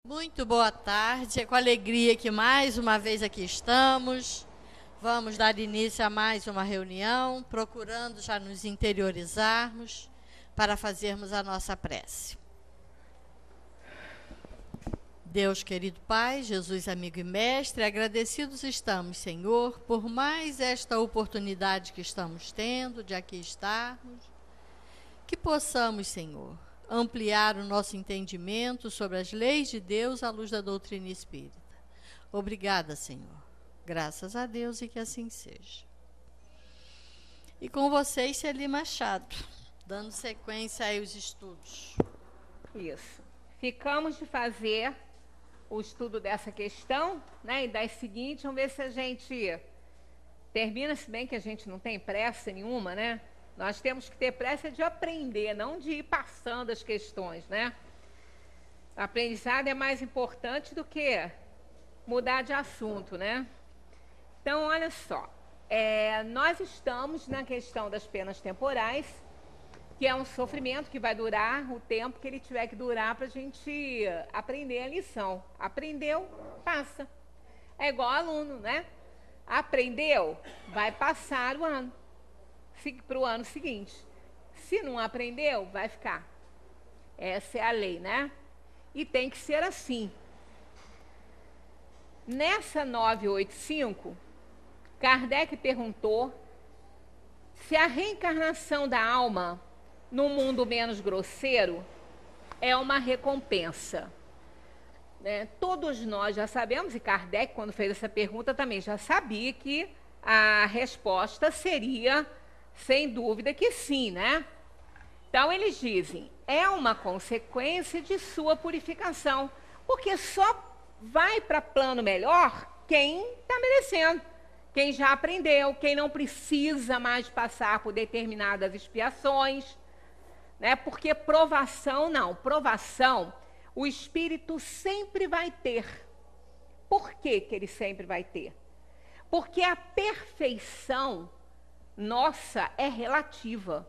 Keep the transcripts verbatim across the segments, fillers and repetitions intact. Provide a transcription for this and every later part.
Muito boa tarde, é com alegria que mais uma vez aqui estamos. Vamos dar início a mais uma reunião, procurando já nos interiorizarmos para fazermos a nossa prece. Deus querido Pai, Jesus amigo e mestre, agradecidos estamos, Senhor, por mais esta oportunidade que estamos tendo de aqui estarmos. Que possamos, Senhor, ampliar o nosso entendimento sobre as leis de Deus à luz da doutrina espírita. Obrigada, Senhor. Graças a Deus e que assim seja. E com vocês, Celi Machado, dando sequência aí aos estudos. Isso. Ficamos de fazer o estudo dessa questão, né? E das seguintes, vamos ver se a gente termina, se bem que a gente não tem pressa nenhuma, né? Nós temos que ter pressa de aprender, não de ir passando as questões, né? O aprendizado é mais importante do que mudar de assunto, né? Então, olha só, é, nós estamos na questão das penas temporais, que é um sofrimento que vai durar o tempo que ele tiver que durar para a gente aprender a lição. Aprendeu, passa. É igual aluno, né? Aprendeu, vai passar o ano. Para o ano seguinte. Se não aprendeu, vai ficar. Essa é a lei, né? E tem que ser assim. Nessa novecentos e oitenta e cinco, Kardec perguntou se a reencarnação da alma num mundo menos grosseiro é uma recompensa. Né? Todos nós já sabemos, e Kardec, quando fez essa pergunta, também já sabia que a resposta seria... Sem dúvida que sim, né? Então, eles dizem, é uma consequência de sua purificação, porque só vai para plano melhor quem está merecendo, quem já aprendeu, quem não precisa mais passar por determinadas expiações, né? Porque provação, não, provação, o espírito sempre vai ter. Por que que ele sempre vai ter? Porque a perfeição nossa é relativa.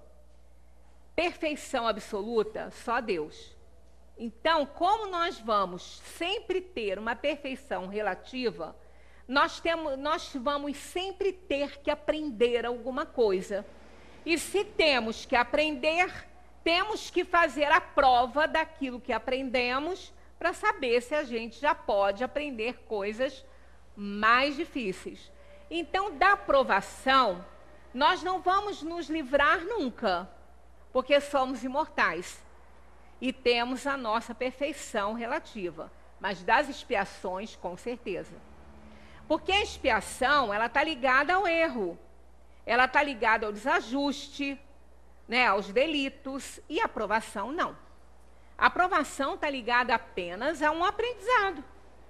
Perfeição absoluta, só Deus. Então, como nós vamos sempre ter uma perfeição relativa, nós, temos, nós vamos sempre ter que aprender alguma coisa. E se temos que aprender, temos que fazer a prova daquilo que aprendemos para saber se a gente já pode aprender coisas mais difíceis. Então, da provação, nós não vamos nos livrar nunca, porque somos imortais e temos a nossa perfeição relativa, mas das expiações, com certeza. Porque a expiação, ela está ligada ao erro, ela está ligada ao desajuste, né, aos delitos, e a provação não. A provação está ligada apenas a um aprendizado.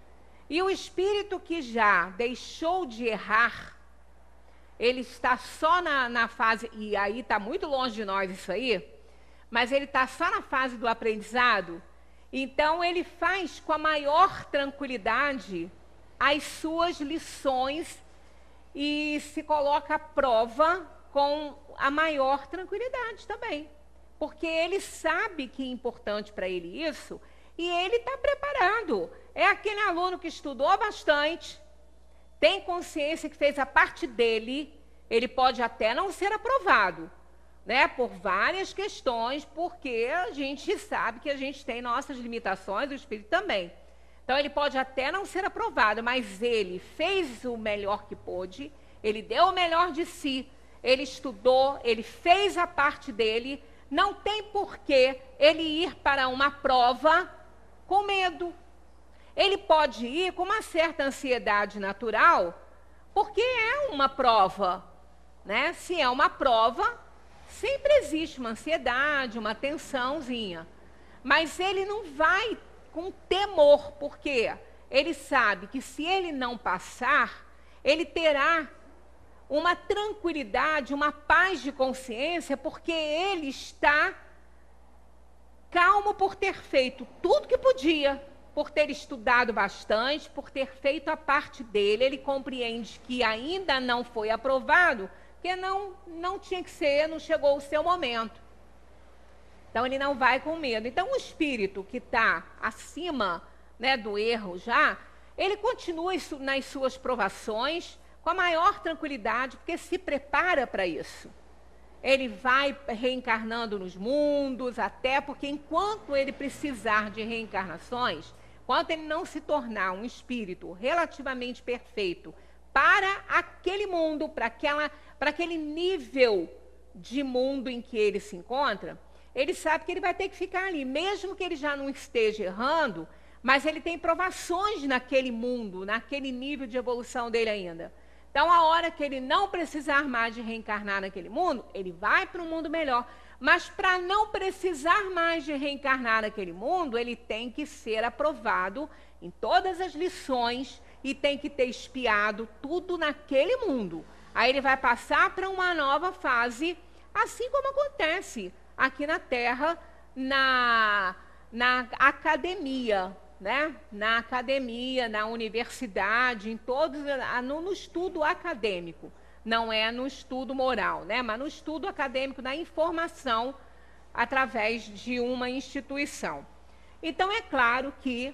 E o espírito que já deixou de errar, ele está só na, na fase, e aí está muito longe de nós isso aí, mas ele está só na fase do aprendizado, então ele faz com a maior tranquilidade as suas lições e se coloca à prova com a maior tranquilidade também, porque ele sabe que é importante para ele isso e ele está preparado. É aquele aluno que estudou bastante, tem consciência que fez a parte dele, ele pode até não ser aprovado, né, por várias questões, porque a gente sabe que a gente tem nossas limitações, o espírito também. Então, ele pode até não ser aprovado, mas ele fez o melhor que pôde, ele deu o melhor de si, ele estudou, ele fez a parte dele, não tem porquê ele ir para uma prova com medo. Ele pode ir com uma certa ansiedade natural, porque é uma prova, né? Se é uma prova, sempre existe uma ansiedade, uma tensãozinha. Mas ele não vai com temor, porque ele sabe que se ele não passar, ele terá uma tranquilidade, uma paz de consciência, porque ele está calmo por ter feito tudo que podia, por ter estudado bastante, por ter feito a parte dele. Ele compreende que ainda não foi aprovado, porque não, não tinha que ser, não chegou o seu momento. Então, ele não vai com medo. Então, o espírito que está acima né, do erro já, ele continua nas suas provações com a maior tranquilidade, porque se prepara para isso. Ele vai reencarnando nos mundos, até porque enquanto ele precisar de reencarnações, enquanto ele não se tornar um espírito relativamente perfeito para aquele mundo, para aquela, para aquele nível de mundo em que ele se encontra, ele sabe que ele vai ter que ficar ali, mesmo que ele já não esteja errando, mas ele tem provações naquele mundo, naquele nível de evolução dele ainda. Então, a hora que ele não precisar mais de reencarnar naquele mundo, ele vai para um mundo melhor. Mas, para não precisar mais de reencarnar naquele mundo, ele tem que ser aprovado em todas as lições e tem que ter espiado tudo naquele mundo. Aí ele vai passar para uma nova fase, assim como acontece aqui na Terra, na, na academia, né? Na academia, na universidade, em todos, no, no estudo acadêmico. Não é no estudo moral, né? Mas no estudo acadêmico, na informação através de uma instituição. Então, é claro que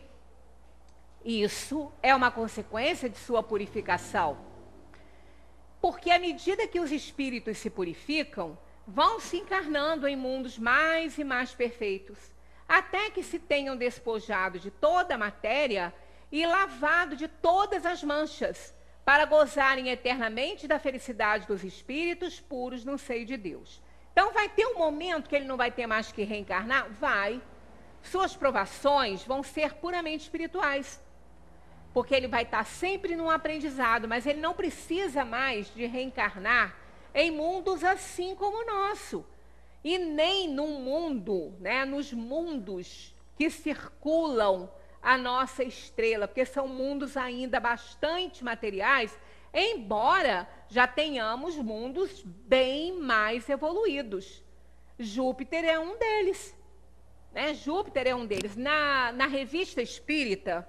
isso é uma consequência de sua purificação. Porque à medida que os espíritos se purificam, vão se encarnando em mundos mais e mais perfeitos, até que se tenham despojado de toda a matéria e lavado de todas as manchas, para gozarem eternamente da felicidade dos espíritos puros no seio de Deus. Então vai ter um momento que ele não vai ter mais que reencarnar? Vai. Suas provações vão ser puramente espirituais, porque ele vai estar sempre num aprendizado, mas ele não precisa mais de reencarnar em mundos assim como o nosso. E nem num mundo, né, nos mundos que circulam a nossa estrela, porque são mundos ainda bastante materiais, embora já tenhamos mundos bem mais evoluídos. Júpiter é um deles. Né? Júpiter é um deles. Na, na Revista Espírita,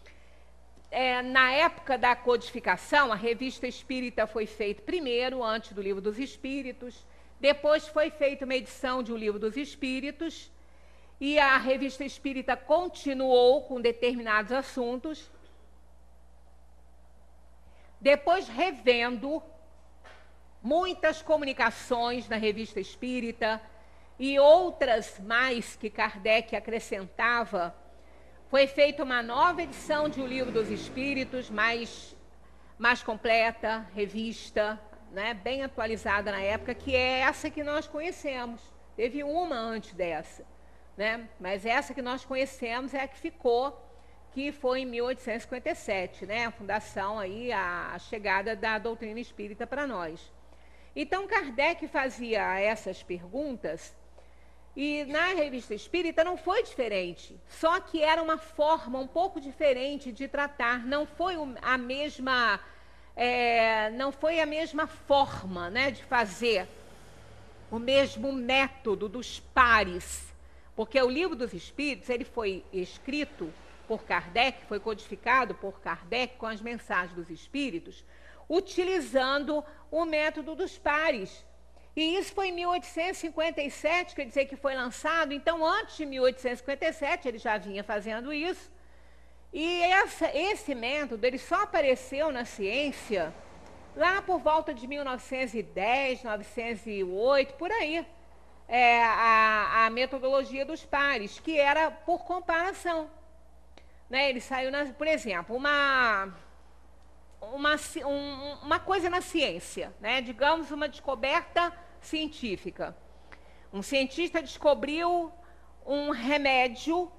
é, na época da codificação, a Revista Espírita foi feita primeiro, antes do Livro dos Espíritos. Depois foi feita uma edição de O Livro dos Espíritos, e a Revista Espírita continuou com determinados assuntos. Depois, revendo muitas comunicações na Revista Espírita e outras mais que Kardec acrescentava, foi feita uma nova edição de O Livro dos Espíritos, mais, mais completa, revista, né, bem atualizada na época, que é essa que nós conhecemos. Teve uma antes dessa, né, mas essa que nós conhecemos é a que ficou, que foi em mil oitocentos e cinquenta e sete, né, a fundação, aí, a, a chegada da doutrina espírita para nós. Então, Kardec fazia essas perguntas, e na Revista Espírita não foi diferente, só que era uma forma um pouco diferente de tratar, não foi a mesma... É, não foi a mesma forma, né, de fazer, o mesmo método dos pares, porque o Livro dos Espíritos ele foi escrito por Kardec, foi codificado por Kardec com as mensagens dos Espíritos, utilizando o método dos pares. E isso foi em mil oitocentos e cinquenta e sete, quer dizer que foi lançado, então antes de mil oitocentos e cinquenta e sete ele já vinha fazendo isso. E essa, esse método ele só apareceu na ciência lá por volta de mil novecentos e dez, novecentos e oito, por aí. É, a, a metodologia dos pares, que era por comparação. Né? Ele saiu, na, por exemplo, uma, uma, um, uma coisa na ciência, né? Digamos uma descoberta científica. Um cientista descobriu um remédio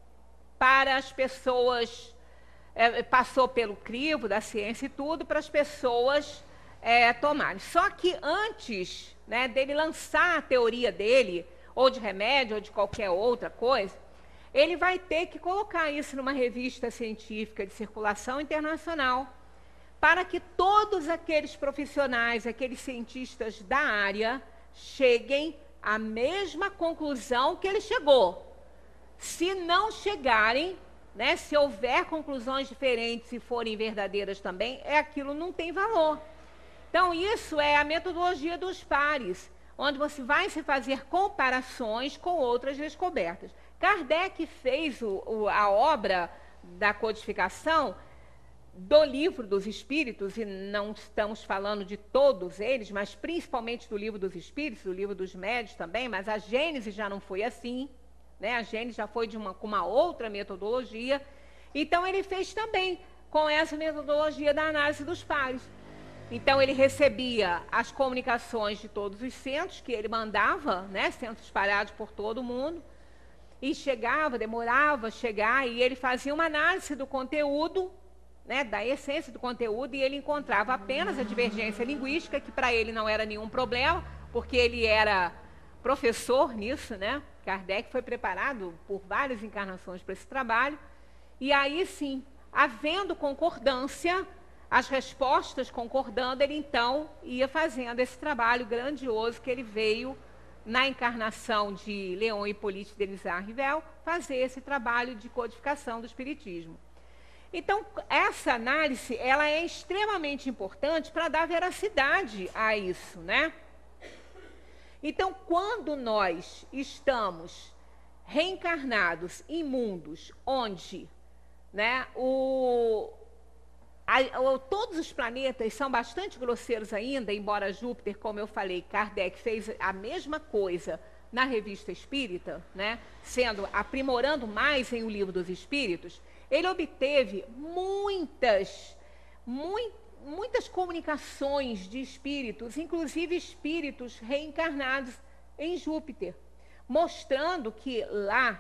para as pessoas, é, passou pelo crivo da ciência e tudo, para as pessoas é, tomarem. Só que antes, né, dele lançar a teoria dele, ou de remédio, ou de qualquer outra coisa, ele vai ter que colocar isso numa revista científica de circulação internacional, para que todos aqueles profissionais, aqueles cientistas da área, cheguem à mesma conclusão que ele chegou. Se não chegarem, né, se houver conclusões diferentes e forem verdadeiras também, é aquilo não tem valor. Então, isso é a metodologia dos pares, onde você vai se fazer comparações com outras descobertas. Kardec fez o, o, a obra da codificação do Livro dos Espíritos, e não estamos falando de todos eles, mas principalmente do Livro dos Espíritos, do Livro dos Médiuns também, mas a Gênese já não foi assim, né? A Gênese já foi de uma, com uma outra metodologia. Então, ele fez também com essa metodologia da análise dos pares. Então, ele recebia as comunicações de todos os centros que ele mandava, né? Centros espalhados por todo o mundo, e chegava, demorava a chegar, e ele fazia uma análise do conteúdo, né, da essência do conteúdo, e ele encontrava apenas a divergência linguística, que para ele não era nenhum problema, porque ele era professor nisso, né? Kardec foi preparado por várias encarnações para esse trabalho, e aí sim, havendo concordância, as respostas concordando, ele então ia fazendo esse trabalho grandioso que ele veio, na encarnação de Leon Hippolyte Denisard Rivel, fazer esse trabalho de codificação do Espiritismo. Então, essa análise, ela é extremamente importante para dar veracidade a isso, né? Então, quando nós estamos reencarnados em mundos onde, né, o, a, o, todos os planetas são bastante grosseiros ainda, embora Júpiter, como eu falei, Kardec fez a mesma coisa na Revista Espírita, né, sendo, aprimorando mais em O Livro dos Espíritos, ele obteve muitas, muito, muitas comunicações de espíritos, inclusive espíritos reencarnados em Júpiter, mostrando que lá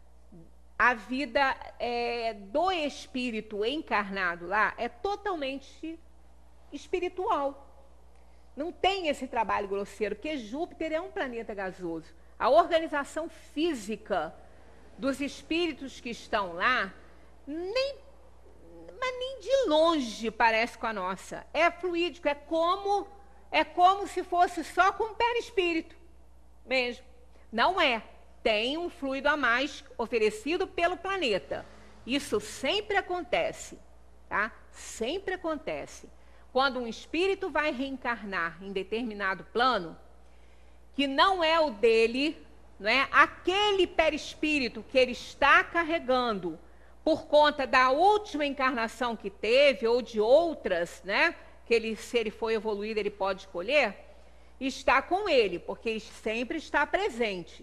a vida é, do espírito encarnado lá é totalmente espiritual. Não tem esse trabalho grosseiro, porque Júpiter é um planeta gasoso. A organização física dos espíritos que estão lá, nem, mas nem de longe parece com a nossa. É fluídico, é como, é como se fosse só com o perispírito mesmo. Não é. Tem um fluido a mais oferecido pelo planeta. Isso sempre acontece, tá? Sempre acontece. Quando um espírito vai reencarnar em determinado plano, que não é o dele, não é? Aquele perispírito que ele está carregando por conta da última encarnação que teve, ou de outras, né? Que ele, se ele for evoluído, ele pode escolher, está com ele, porque ele sempre está presente.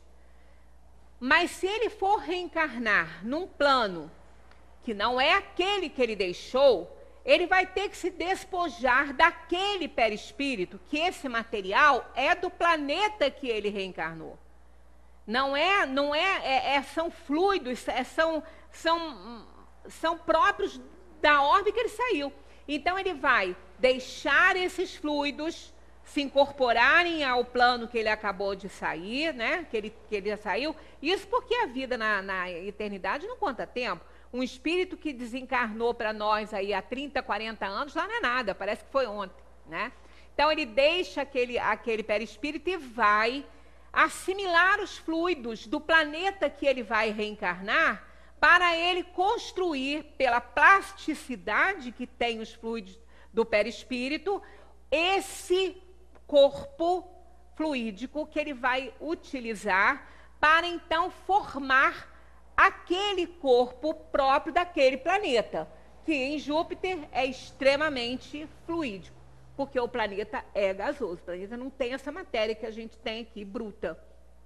Mas se ele for reencarnar num plano que não é aquele que ele deixou, ele vai ter que se despojar daquele perispírito, que esse material é do planeta que ele reencarnou. Não é, não é, é, é são fluidos, é, são, são, são próprios da órbita que ele saiu. Então ele vai deixar esses fluidos se incorporarem ao plano que ele acabou de sair, né? Que ele, que ele já saiu. Isso porque a vida na, na eternidade não conta tempo. Um espírito que desencarnou para nós aí há trinta, quarenta anos, lá não é nada, parece que foi ontem, né? Então ele deixa aquele, aquele perispírito e vai assimilar os fluidos do planeta que ele vai reencarnar, para ele construir, pela plasticidade que tem os fluidos do perispírito, esse corpo fluídico que ele vai utilizar para então formar aquele corpo próprio daquele planeta, que em Júpiter é extremamente fluídico, porque o planeta é gasoso, o planeta não tem essa matéria que a gente tem aqui, bruta.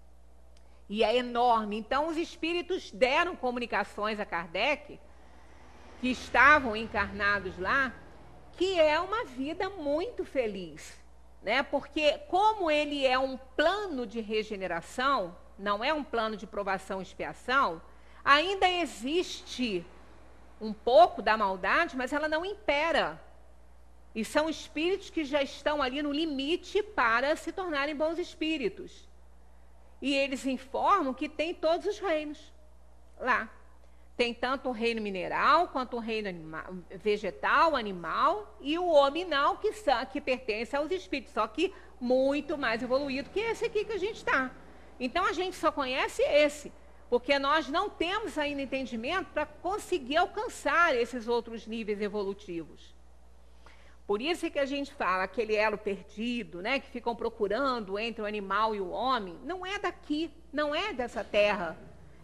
E é enorme. Então, os espíritos deram comunicações a Kardec, que estavam encarnados lá, que é uma vida muito feliz, né? Porque como ele é um plano de regeneração, não é um plano de provação e expiação, ainda existe um pouco da maldade, mas ela não impera. E são espíritos que já estão ali no limite para se tornarem bons espíritos. E eles informam que tem todos os reinos lá. Tem tanto o reino mineral, quanto o reino animal, vegetal, animal, e o hominal, que, são, que pertence aos espíritos, só que muito mais evoluído que esse aqui que a gente está. Então, a gente só conhece esse, porque nós não temos ainda entendimento para conseguir alcançar esses outros níveis evolutivos. Por isso que a gente fala aquele elo perdido, né, que ficam procurando entre o animal e o homem, não é daqui, não é dessa terra.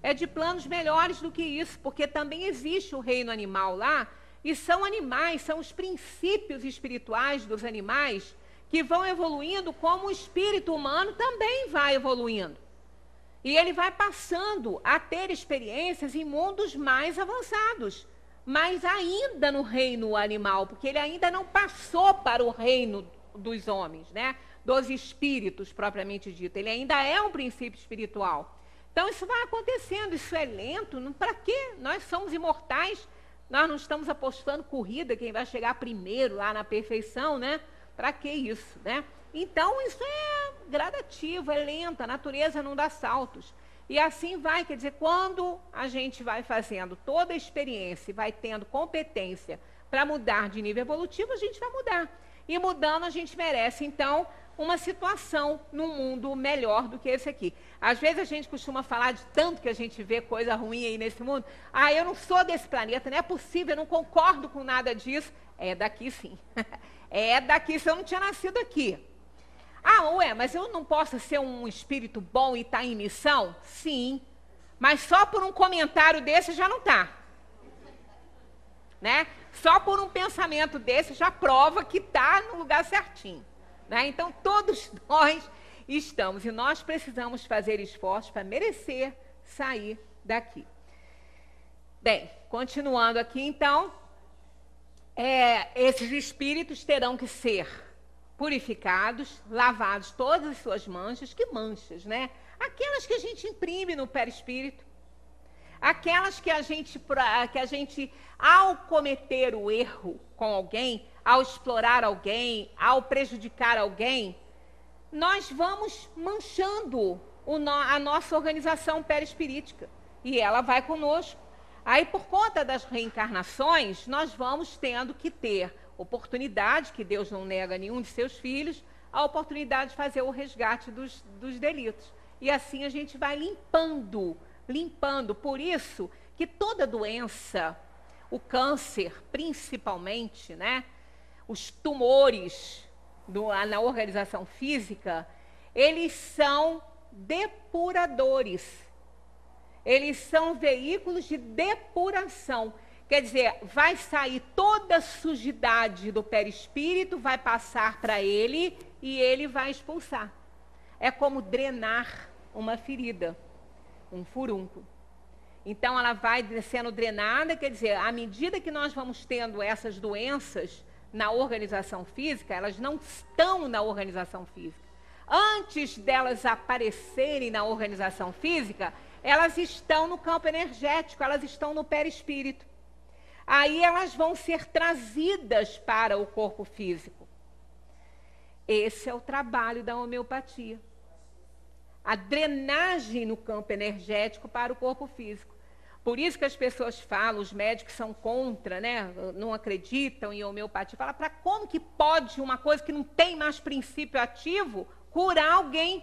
é de planos melhores do que isso, porque também existe o reino animal lá, e são animais, são os princípios espirituais dos animais que vão evoluindo como o espírito humano também vai evoluindo. E ele vai passando a ter experiências em mundos mais avançados, mas ainda no reino animal, porque ele ainda não passou para o reino dos homens, né? Dos espíritos propriamente dito. Ele ainda é um princípio espiritual. Então isso vai acontecendo, isso é lento. Para quê? Nós somos imortais, nós não estamos apostando corrida, quem vai chegar primeiro lá na perfeição, né? Para que isso, né? Então isso é gradativo, é lento, a natureza não dá saltos. E assim vai, quer dizer, quando a gente vai fazendo toda a experiência e vai tendo competência para mudar de nível evolutivo, a gente vai mudar. E mudando, a gente merece, então, uma situação num mundo melhor do que esse aqui. Às vezes a gente costuma falar de tanto que a gente vê coisa ruim aí nesse mundo. Ah, eu não sou desse planeta, não é possível, eu não concordo com nada disso. É daqui sim. É daqui, se eu não tinha nascido aqui. Ah, ué, mas eu não posso ser um espírito bom e estar em missão? Sim, mas só por um comentário desse já não está. Né? Só por um pensamento desse já prova que está no lugar certinho. Né? Então, todos nós estamos, e nós precisamos fazer esforços para merecer sair daqui. Bem, continuando aqui, então, é, esses espíritos terão que ser purificados, lavados todas as suas manchas. Que manchas, né? Aquelas que a gente imprime no perispírito, aquelas que a gente, que a gente, ao cometer o erro com alguém, ao explorar alguém, ao prejudicar alguém, nós vamos manchando o no, a nossa organização perispirítica, e ela vai conosco. Aí, por conta das reencarnações, nós vamos tendo que ter oportunidade, que Deus não nega a nenhum de seus filhos, a oportunidade de fazer o resgate dos, dos delitos. E assim a gente vai limpando, limpando. Por isso que toda doença, o câncer principalmente, né, os tumores do, na organização física, eles são depuradores. Eles são veículos de depuração. Quer dizer, vai sair toda a sujidade do perispírito, vai passar para ele e ele vai expulsar. É como drenar uma ferida, um furúnculo. Então, ela vai sendo drenada, quer dizer, à medida que nós vamos tendo essas doenças na organização física, elas não estão na organização física. Antes delas aparecerem na organização física, elas estão no campo energético, elas estão no perispírito. Aí elas vão ser trazidas para o corpo físico. Esse é o trabalho da homeopatia. A drenagem no campo energético para o corpo físico. Por isso que as pessoas falam, os médicos são contra, né? Não acreditam em homeopatia. Fala, para como que pode uma coisa que não tem mais princípio ativo curar alguém?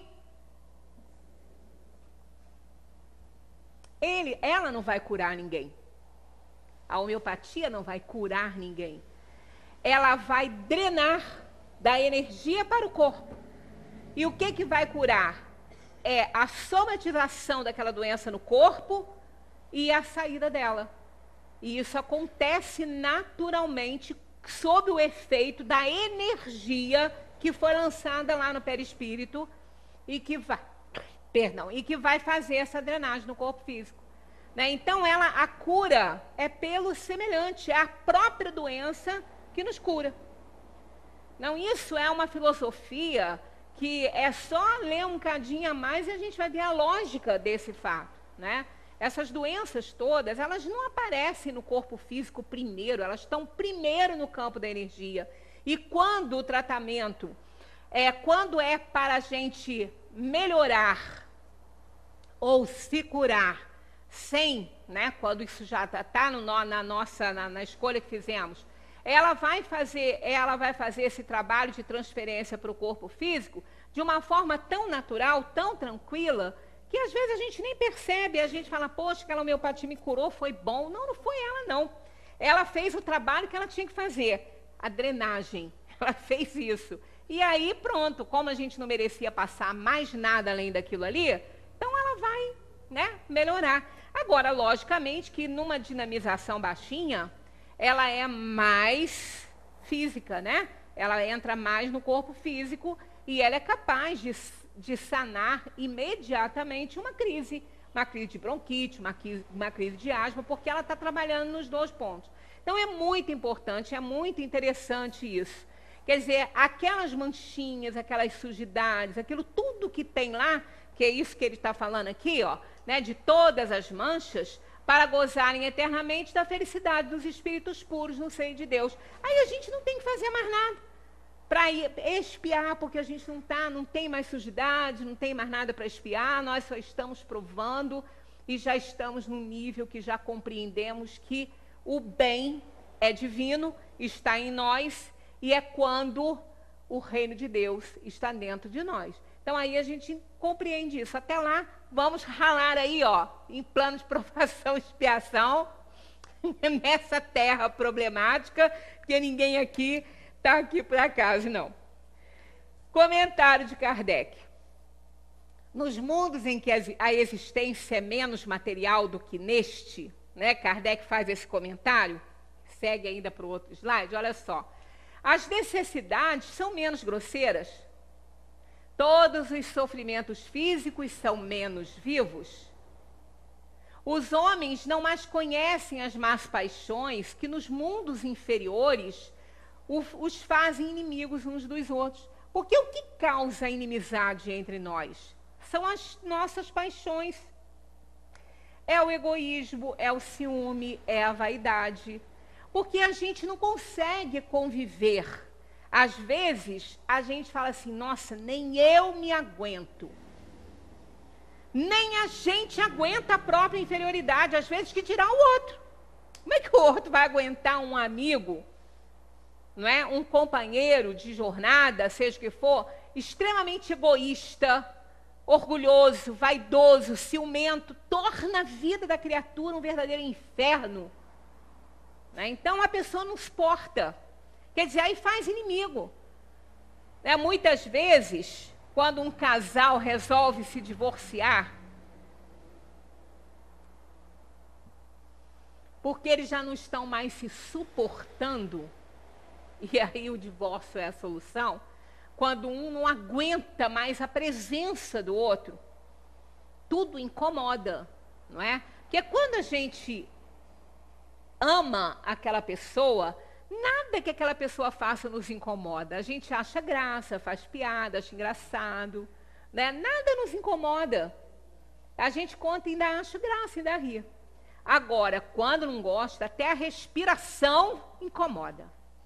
Ele, ela não vai curar ninguém. A homeopatia não vai curar ninguém. Ela vai drenar da energia para o corpo. E o que que vai curar? É a somatização daquela doença no corpo e a saída dela. E isso acontece naturalmente sob o efeito da energia que foi lançada lá no perispírito e que vai, perdão, e que vai fazer essa drenagem no corpo físico. Né? Então, ela, a cura é pelo semelhante, é a própria doença que nos cura. Não, isso é uma filosofia que é só ler um cadinho a mais e a gente vai ver a lógica desse fato. Né? Essas doenças todas, elas não aparecem no corpo físico primeiro, elas estão primeiro no campo da energia. E quando o tratamento, é, quando é para a gente melhorar ou se curar, sem, né, quando isso já está tá no, na nossa, na, na escolha que fizemos, ela vai fazer, ela vai fazer esse trabalho de transferência para o corpo físico de uma forma tão natural, tão tranquila, que às vezes a gente nem percebe, a gente fala, poxa, aquela homeopatia me curou, foi bom. Não, não foi ela, não. Ela fez o trabalho que ela tinha que fazer, a drenagem. Ela fez isso. E aí, pronto, como a gente não merecia passar mais nada além daquilo ali, então ela vai né, melhorar. Agora, logicamente que numa dinamização baixinha, ela é mais física, né? Ela entra mais no corpo físico e ela é capaz de, de sanar imediatamente uma crise. Uma crise de bronquite, uma crise, uma crise de asma, porque ela está trabalhando nos dois pontos. Então, é muito importante, é muito interessante isso. Quer dizer, aquelas manchinhas, aquelas sujidades, aquilo tudo que tem lá, que é isso que ele está falando aqui, ó, né, de todas as manchas, para gozarem eternamente da felicidade dos espíritos puros no seio de Deus. Aí a gente não tem que fazer mais nada para expiar, porque a gente não tá, não tem mais sujidade, não tem mais nada para expiar, nós só estamos provando e já estamos num nível que já compreendemos que o bem é divino, está em nós, e é quando o reino de Deus está dentro de nós. Então aí a gente compreende isso. Até lá, vamos ralar aí, ó, em plano de provação e expiação, nessa terra problemática, porque ninguém aqui está aqui por acaso, não. Comentário de Kardec. Nos mundos em que a existência é menos material do que neste, né, Kardec faz esse comentário, segue ainda para o outro slide, olha só. As necessidades são menos grosseiras, todos os sofrimentos físicos são menos vivos. Os homens não mais conhecem as más paixões que nos mundos inferiores os fazem inimigos uns dos outros. Porque o que causa inimizade entre nós? São as nossas paixões. É o egoísmo, é o ciúme, é a vaidade. Porque a gente não consegue conviver. Às vezes, a gente fala assim, nossa, nem eu me aguento. Nem a gente aguenta a própria inferioridade, às vezes que dirá o outro. Como é que o outro vai aguentar um amigo, não é? Um companheiro de jornada, seja o que for, extremamente egoísta, orgulhoso, vaidoso, ciumento, torna a vida da criatura um verdadeiro inferno. Né? Então a pessoa não suporta. Quer dizer, aí faz inimigo. Né? Muitas vezes, quando um casal resolve se divorciar, porque eles já não estão mais se suportando, e aí o divórcio é a solução, quando um não aguenta mais a presença do outro, tudo incomoda, não é? Porque quando a gente ama aquela pessoa, nada que aquela pessoa faça nos incomoda. A gente acha graça, faz piada, acha engraçado, né? Nada nos incomoda. A gente conta e ainda acha graça, ainda ri. Agora, quando não gosta, até a respiração incomoda.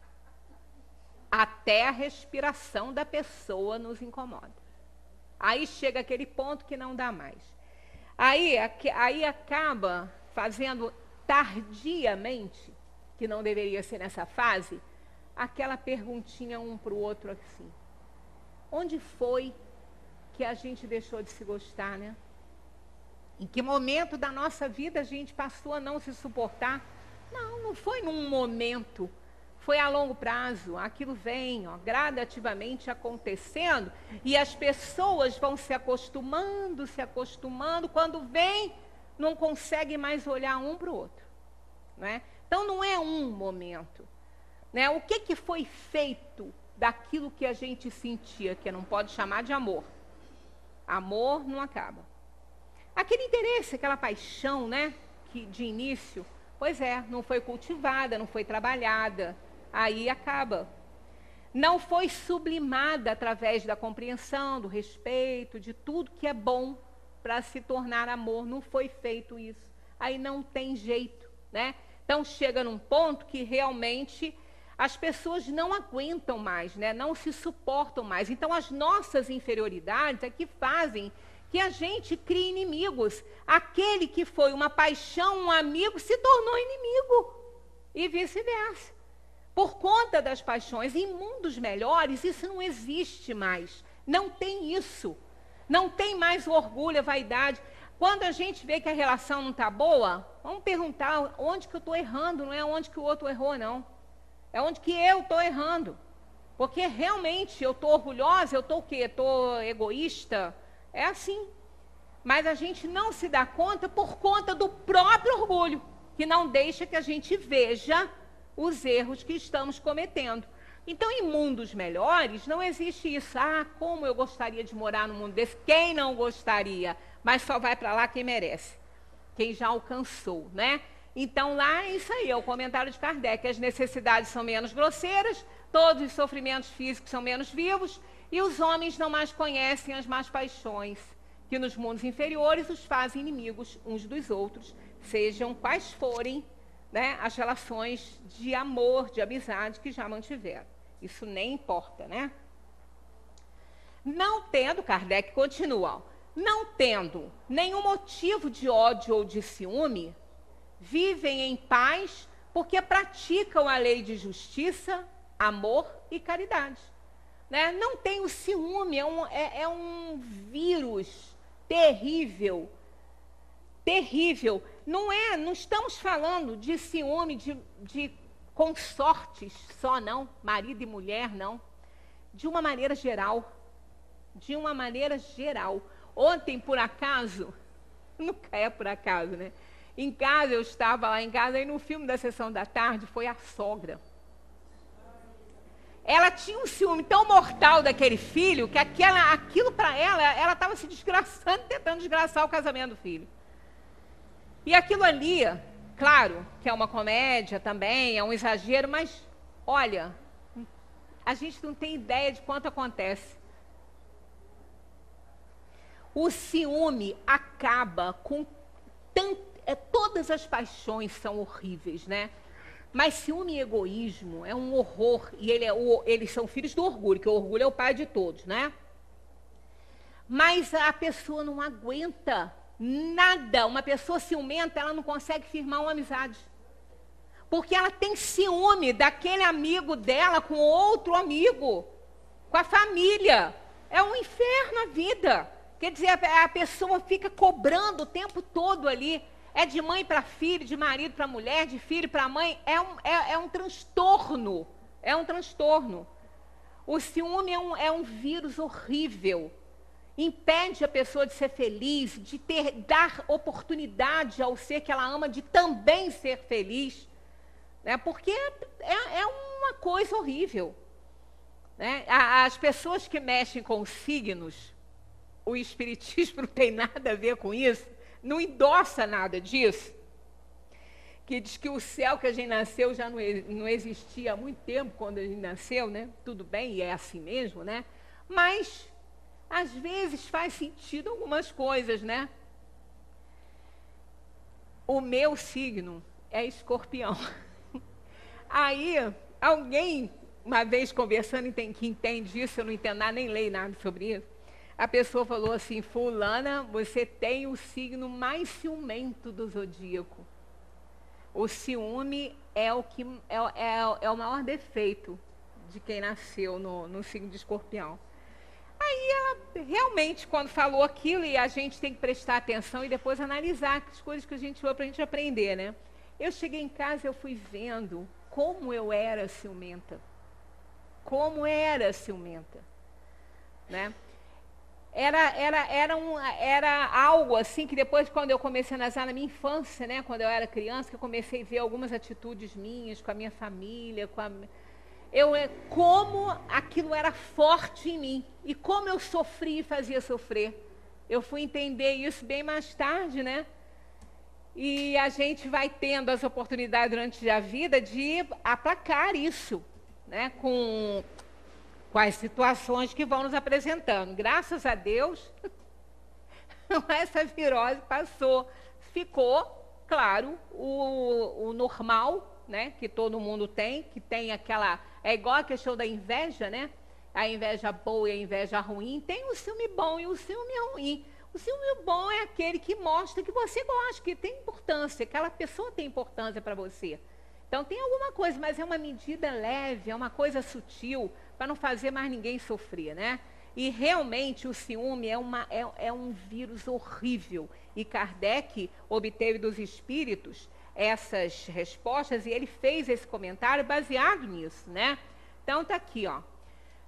Até a respiração da pessoa nos incomoda. Aí chega aquele ponto que não dá mais. Aí, aí acaba fazendo tardiamente, que não deveria ser nessa fase, aquela perguntinha um para o outro assim. Onde foi que a gente deixou de se gostar, né? Em que momento da nossa vida a gente passou a não se suportar? Não, não foi num momento. Foi a longo prazo, aquilo vem ó, gradativamente acontecendo e as pessoas vão se acostumando, se acostumando, quando vem, não conseguem mais olhar um para o outro. Né? Então não é um momento. Né? O que, que foi feito daquilo que a gente sentia, que não pode chamar de amor? Amor não acaba. Aquele interesse, aquela paixão, né, que de início, pois é, não foi cultivada, não foi trabalhada. Aí acaba. Não foi sublimada através da compreensão, do respeito, de tudo que é bom para se tornar amor. Não foi feito isso. Aí não tem jeito, né? Então chega num ponto que realmente as pessoas não aguentam mais, né? Não se suportam mais. Então as nossas inferioridades é que fazem que a gente crie inimigos. Aquele que foi uma paixão, um amigo, se tornou inimigo. E vice-versa. Por conta das paixões. Em mundos melhores, isso não existe mais. Não tem isso. Não tem mais o orgulho, a vaidade. Quando a gente vê que a relação não está boa, vamos perguntar onde que eu estou errando, não é onde que o outro errou, não. É onde que eu estou errando. Porque realmente eu estou orgulhosa, eu estou o quê? Estou egoísta? É assim. mas a gente não se dá conta por conta do próprio orgulho, que não deixa que a gente veja os erros que estamos cometendo. Então, em mundos melhores, não existe isso. Ah, como eu gostaria de morar num mundo desse. Quem não gostaria? Mas só vai para lá quem merece. Quem já alcançou, né? Então, lá é isso aí, é o comentário de Kardec. As necessidades são menos grosseiras, todos os sofrimentos físicos são menos vivos, e os homens não mais conhecem as más paixões, que nos mundos inferiores os fazem inimigos uns dos outros, sejam quais forem, né, as relações de amor, de amizade que já mantiveram. Isso nem importa, né? Não tendo, Kardec continua, não tendo nenhum motivo de ódio ou de ciúme, vivem em paz porque praticam a lei de justiça, amor e caridade. Né? Não tem o ciúme, é um, é, é um vírus terrível, terrível. Não é, não estamos falando de ciúme de, de consortes só, não, marido e mulher, não. De uma maneira geral, de uma maneira geral. Ontem, por acaso, nunca é por acaso, né? Em casa, eu estava lá em casa, e no filme da sessão da tarde foi a sogra. Ela tinha um ciúme tão mortal daquele filho, que aquela, aquilo para ela, ela estava se desgraçando, tentando desgraçar o casamento do filho. E aquilo ali, claro, que é uma comédia também, é um exagero, mas, olha, a gente não tem ideia de quanto acontece. O ciúme acaba com tanto... É, todas as paixões são horríveis, né? Mas ciúme e egoísmo é um horror. E ele é o, eles são filhos do orgulho, que o orgulho é o pai de todos, né? Mas a pessoa não aguenta nada. Uma pessoa ciumenta, ela não consegue firmar uma amizade. Porque ela tem ciúme daquele amigo dela com outro amigo, com a família. É um inferno a vida. Quer dizer, a, a pessoa fica cobrando o tempo todo ali. É de mãe para filho, de marido para mulher, de filho para mãe. É um, é, é um transtorno. É um transtorno. O ciúme é um, é um vírus horrível. Impede a pessoa de ser feliz, de ter, dar oportunidade ao ser que ela ama de também ser feliz. Né? Porque é, é uma coisa horrível. Né? As pessoas que mexem com signos, o espiritismo não tem nada a ver com isso, não endossa nada disso, que diz que o céu que a gente nasceu já não, não existia há muito tempo quando a gente nasceu, né? Tudo bem, e é assim mesmo, né? Mas, às vezes, faz sentido algumas coisas, né? O meu signo é escorpião. Aí, alguém, uma vez conversando, que entende isso, eu não entendo nada, nem leio nada sobre isso, a pessoa falou assim, fulana, você tem o signo mais ciumento do zodíaco. O ciúme é o, que, é, é, é o maior defeito de quem nasceu no, no signo de escorpião. Aí ela realmente, quando falou aquilo, e a gente tem que prestar atenção e depois analisar as coisas que a gente falou para a gente aprender, né? Eu cheguei em casa e eu fui vendo como eu era ciumenta. Como era ciumenta. Né? Era, era, era, um, era algo assim que depois, quando eu comecei a analisar na minha infância, né, quando eu era criança, que eu comecei a ver algumas atitudes minhas com a minha família, com a, eu, como aquilo era forte em mim e como eu sofria e fazia sofrer. Eu fui entender isso bem mais tarde, né? E a gente vai tendo as oportunidades durante a vida de aplacar isso, né, com... com as situações que vão nos apresentando. Graças a Deus, essa virose passou. Ficou, claro, o, o normal, né, que todo mundo tem, que tem aquela... É igual a questão da inveja, né? A inveja boa e a inveja ruim. Tem o ciúme bom e o ciúme ruim. O ciúme bom é aquele que mostra que você gosta, que tem importância, que aquela pessoa tem importância para você. Então, tem alguma coisa, mas é uma medida leve, é uma coisa sutil, para não fazer mais ninguém sofrer, né? E realmente o ciúme é, uma, é, é um vírus horrível. E Kardec obteve dos espíritos essas respostas e ele fez esse comentário baseado nisso, né? Então, está aqui, ó.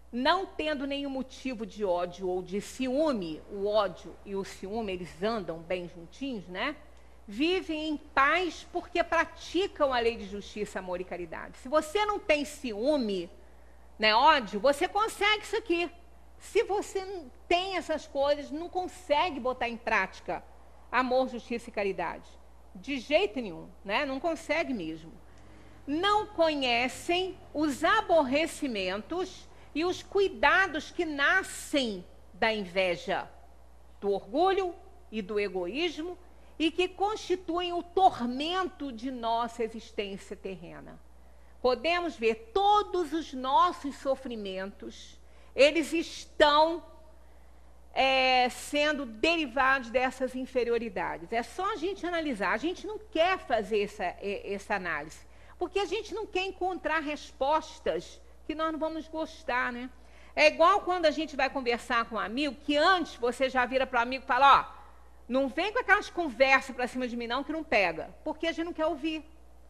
não tendo nenhum motivo de ódio ou de ciúme, o ódio e o ciúme, eles andam bem juntinhos, né? Vivem em paz porque praticam a lei de justiça, amor e caridade. Se você não tem ciúme, né, ódio, você consegue isso aqui. Se você não tem essas coisas, não consegue botar em prática amor, justiça e caridade. De jeito nenhum, né? Não consegue mesmo. Não conhecem os aborrecimentos e os cuidados que nascem da inveja, do orgulho e do egoísmo e que constituem o tormento de nossa existência terrena. Podemos ver todos os nossos sofrimentos, eles estão é, sendo derivados dessas inferioridades. É só a gente analisar. A gente não quer fazer essa, essa análise, porque a gente não quer encontrar respostas que nós não vamos gostar, né? É igual quando a gente vai conversar com um amigo, que antes você já vira para o amigo e fala, ó, não vem com aquelas conversas para cima de mim não, que não pega, porque a gente não quer ouvir.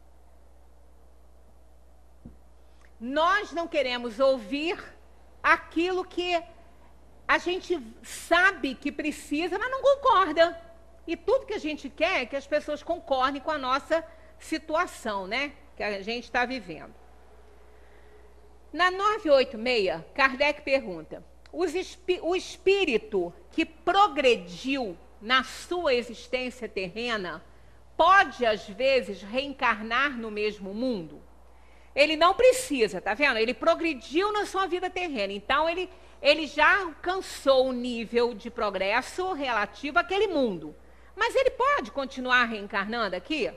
Nós não queremos ouvir aquilo que a gente sabe que precisa, mas não concorda. E tudo que a gente quer é que as pessoas concordem com a nossa situação, né? Que a gente está vivendo. Na novecentos e oitenta e seis, Kardec pergunta, o espírito que progrediu na sua existência terrena pode, às vezes, reencarnar no mesmo mundo? Ele não precisa, tá vendo? Ele progrediu na sua vida terrena, então ele, ele já alcançou o nível de progresso relativo àquele mundo. Mas ele pode continuar reencarnando aqui?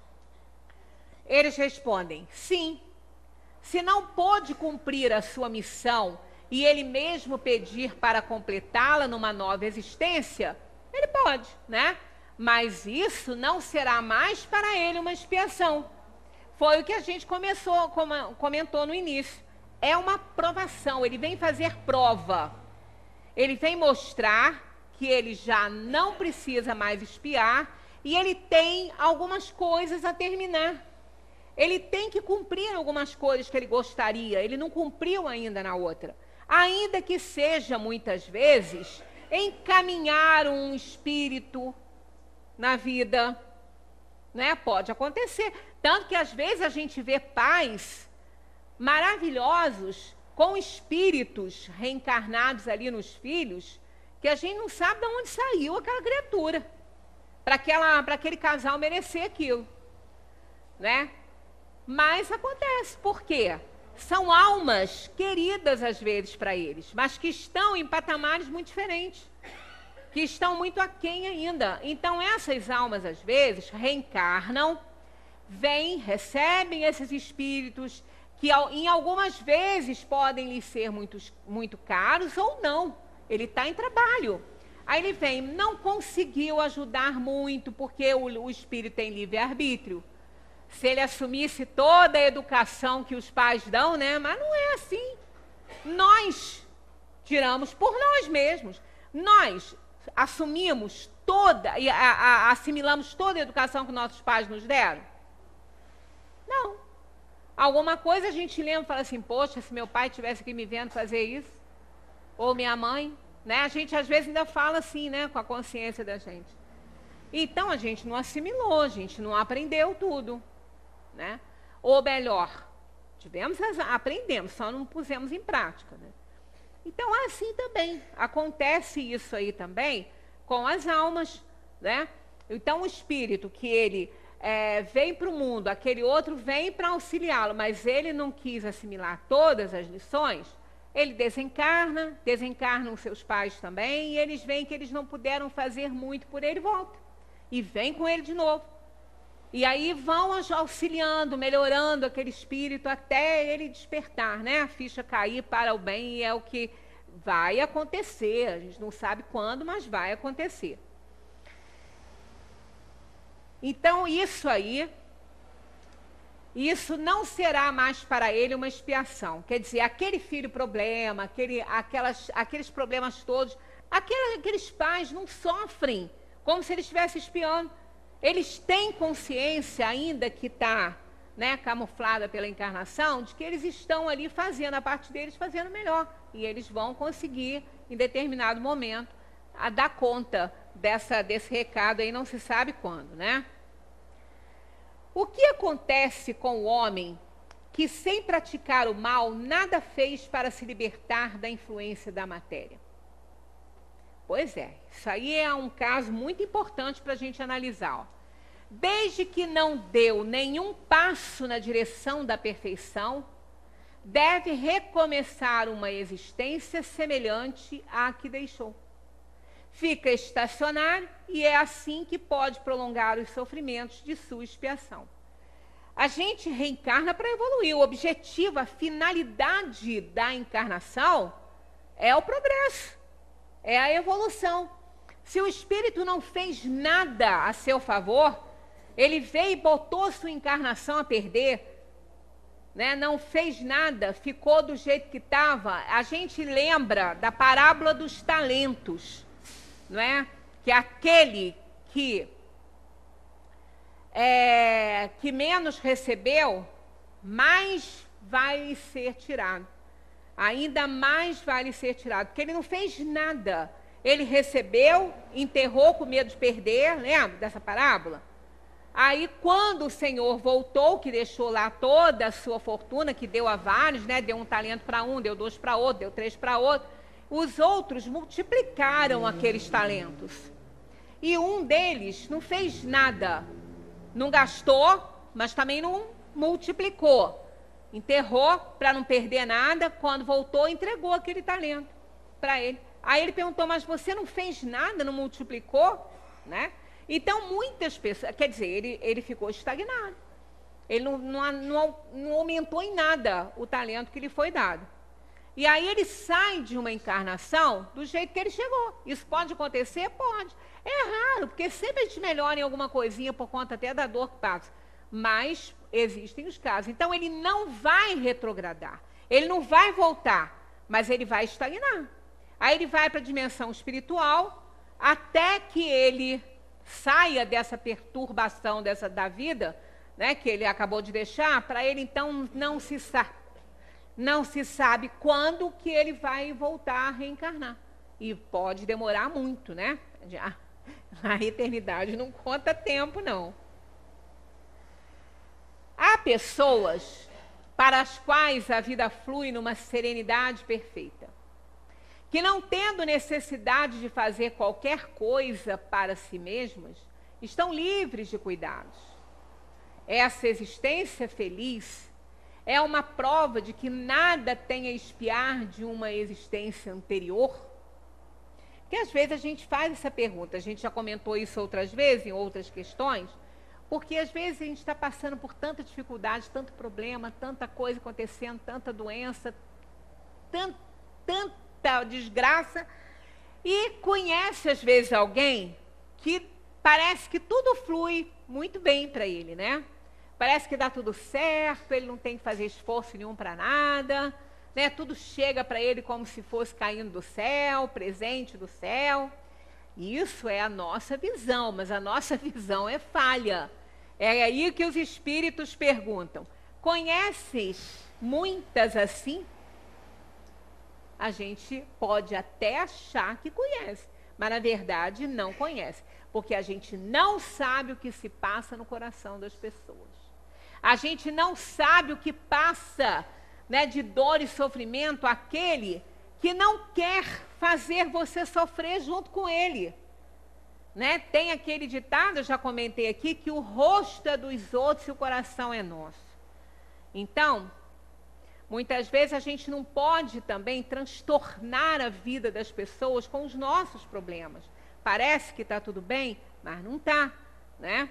Eles respondem, sim. Se não pôde cumprir a sua missão e ele mesmo pedir para completá-la numa nova existência, ele pode, né? Mas isso não será mais para ele uma expiação. Foi o que a gente começou, comentou no início. É uma provação, ele vem fazer prova. Ele vem mostrar que ele já não precisa mais expiar e ele tem algumas coisas a terminar. Ele tem que cumprir algumas coisas que ele gostaria, ele não cumpriu ainda na outra. Ainda que seja, muitas vezes, encaminhar um espírito na vida, né? Pode acontecer. Tanto que, às vezes, a gente vê pais maravilhosos com espíritos reencarnados ali nos filhos, que a gente não sabe de onde saiu aquela criatura, para aquela, para aquele casal merecer aquilo, né? Mas acontece, por quê? São almas queridas às vezes para eles, mas que estão em patamares muito diferentes, que estão muito aquém ainda. Então essas almas às vezes reencarnam, vêm, recebem esses espíritos, que em algumas vezes podem lhe ser muito, muito caros ou não. Ele está em trabalho. Aí ele vem, não conseguiu ajudar muito, porque o, o espírito tem livre-arbítrio. Se ele assumisse toda a educação que os pais dão, né? Mas não é assim. Nós tiramos por nós mesmos. Nós assumimos toda, e a, a, assimilamos toda a educação que nossos pais nos deram? Não. Alguma coisa a gente lembra e fala assim, poxa, se meu pai tivesse aqui me vendo fazer isso, ou minha mãe, né? A gente às vezes ainda fala assim, né? Com a consciência da gente. Então a gente não assimilou, a gente não aprendeu tudo. Né? Ou melhor, tivemos, aprendemos, só não pusemos em prática. Né? Então, é assim também. Acontece isso aí também com as almas. Né? Então, o espírito que ele é, vem para o mundo, aquele outro vem para auxiliá-lo, mas ele não quis assimilar todas as lições, ele desencarna, desencarnam seus pais também, e eles veem que eles não puderam fazer muito por ele, volta. E vem com ele de novo. E aí vão auxiliando, melhorando aquele espírito até ele despertar, né? A ficha cair para o bem, e é o que vai acontecer. A gente não sabe quando, mas vai acontecer. Então, isso aí, isso não será mais para ele uma expiação. Quer dizer, aquele filho problema, aquele, aquelas, aqueles problemas todos, aqueles, aqueles pais não sofrem como se eles estivessem expiando. Eles têm consciência ainda que está né, camuflada pela encarnação, de que eles estão ali fazendo a parte deles, fazendo melhor. E eles vão conseguir, em determinado momento, a dar conta dessa, desse recado aí, não se sabe quando, né? O que acontece com o homem que, sem praticar o mal, nada fez para se libertar da influência da matéria? Pois é, isso aí é um caso muito importante para a gente analisar. Ó. Desde que não deu nenhum passo na direção da perfeição, deve recomeçar uma existência semelhante à que deixou. Fica estacionário e é assim que pode prolongar os sofrimentos de sua expiação. A gente reencarna para evoluir. O objetivo, a finalidade da encarnação é o progresso, é a evolução. Se o espírito não fez nada a seu favor, ele veio e botou sua encarnação a perder, né? Não fez nada, ficou do jeito que estava. A gente lembra da parábola dos talentos, não é? Que aquele que, é, que menos recebeu, mais vai ser tirado. Ainda mais vai ser tirado, porque ele não fez nada. Ele recebeu, enterrou com medo de perder, lembra dessa parábola? Aí, quando o Senhor voltou, que deixou lá toda a sua fortuna, que deu a vários, né? Deu um talento para um, deu dois para outro, deu três para outro. Os outros multiplicaram aqueles talentos. E um deles não fez nada. Não gastou, mas também não multiplicou. Enterrou para não perder nada. Quando voltou, entregou aquele talento para ele. Aí ele perguntou, mas você não fez nada, não multiplicou? Né? Então, muitas pessoas... Quer dizer, ele, ele ficou estagnado. Ele não, não, não, não aumentou em nada o talento que lhe foi dado. E aí ele sai de uma encarnação do jeito que ele chegou. Isso pode acontecer? Pode. É raro, porque sempre a gente melhora em alguma coisinha por conta até da dor que passa. Mas existem os casos. Então, ele não vai retrogradar. Ele não vai voltar, mas ele vai estagnar. Aí ele vai para a dimensão espiritual até que ele saia dessa perturbação dessa, da vida, né, que ele acabou de deixar. Para ele, então, não se sabe. Não se sabe quando que ele vai voltar a reencarnar. E pode demorar muito, né? Já, a eternidade não conta tempo, não. Há pessoas para as quais a vida flui numa serenidade perfeita, que não tendo necessidade de fazer qualquer coisa para si mesmas, estão livres de cuidados. Essa existência feliz é uma prova de que nada tem a espiar de uma existência anterior? Porque às vezes a gente faz essa pergunta, a gente já comentou isso outras vezes, em outras questões, porque às vezes a gente está passando por tanta dificuldade, tanto problema, tanta coisa acontecendo, tanta doença, tant, tanta desgraça, e conhece às vezes alguém que parece que tudo flui muito bem para ele, né? Parece que dá tudo certo, ele não tem que fazer esforço nenhum para nada, né? Tudo chega para ele como se fosse caindo do céu, presente do céu. Isso é a nossa visão, mas a nossa visão é falha. É aí que os espíritos perguntam, conheces muitas assim? A gente pode até achar que conhece, mas na verdade não conhece, porque a gente não sabe o que se passa no coração das pessoas. A gente não sabe o que passa, né, de dor e sofrimento aquele que não quer fazer você sofrer junto com ele. Né? Tem aquele ditado, eu já comentei aqui, que o rosto é dos outros e o coração é nosso. Então, muitas vezes a gente não pode também transtornar a vida das pessoas com os nossos problemas. Parece que está tudo bem, mas não está, né?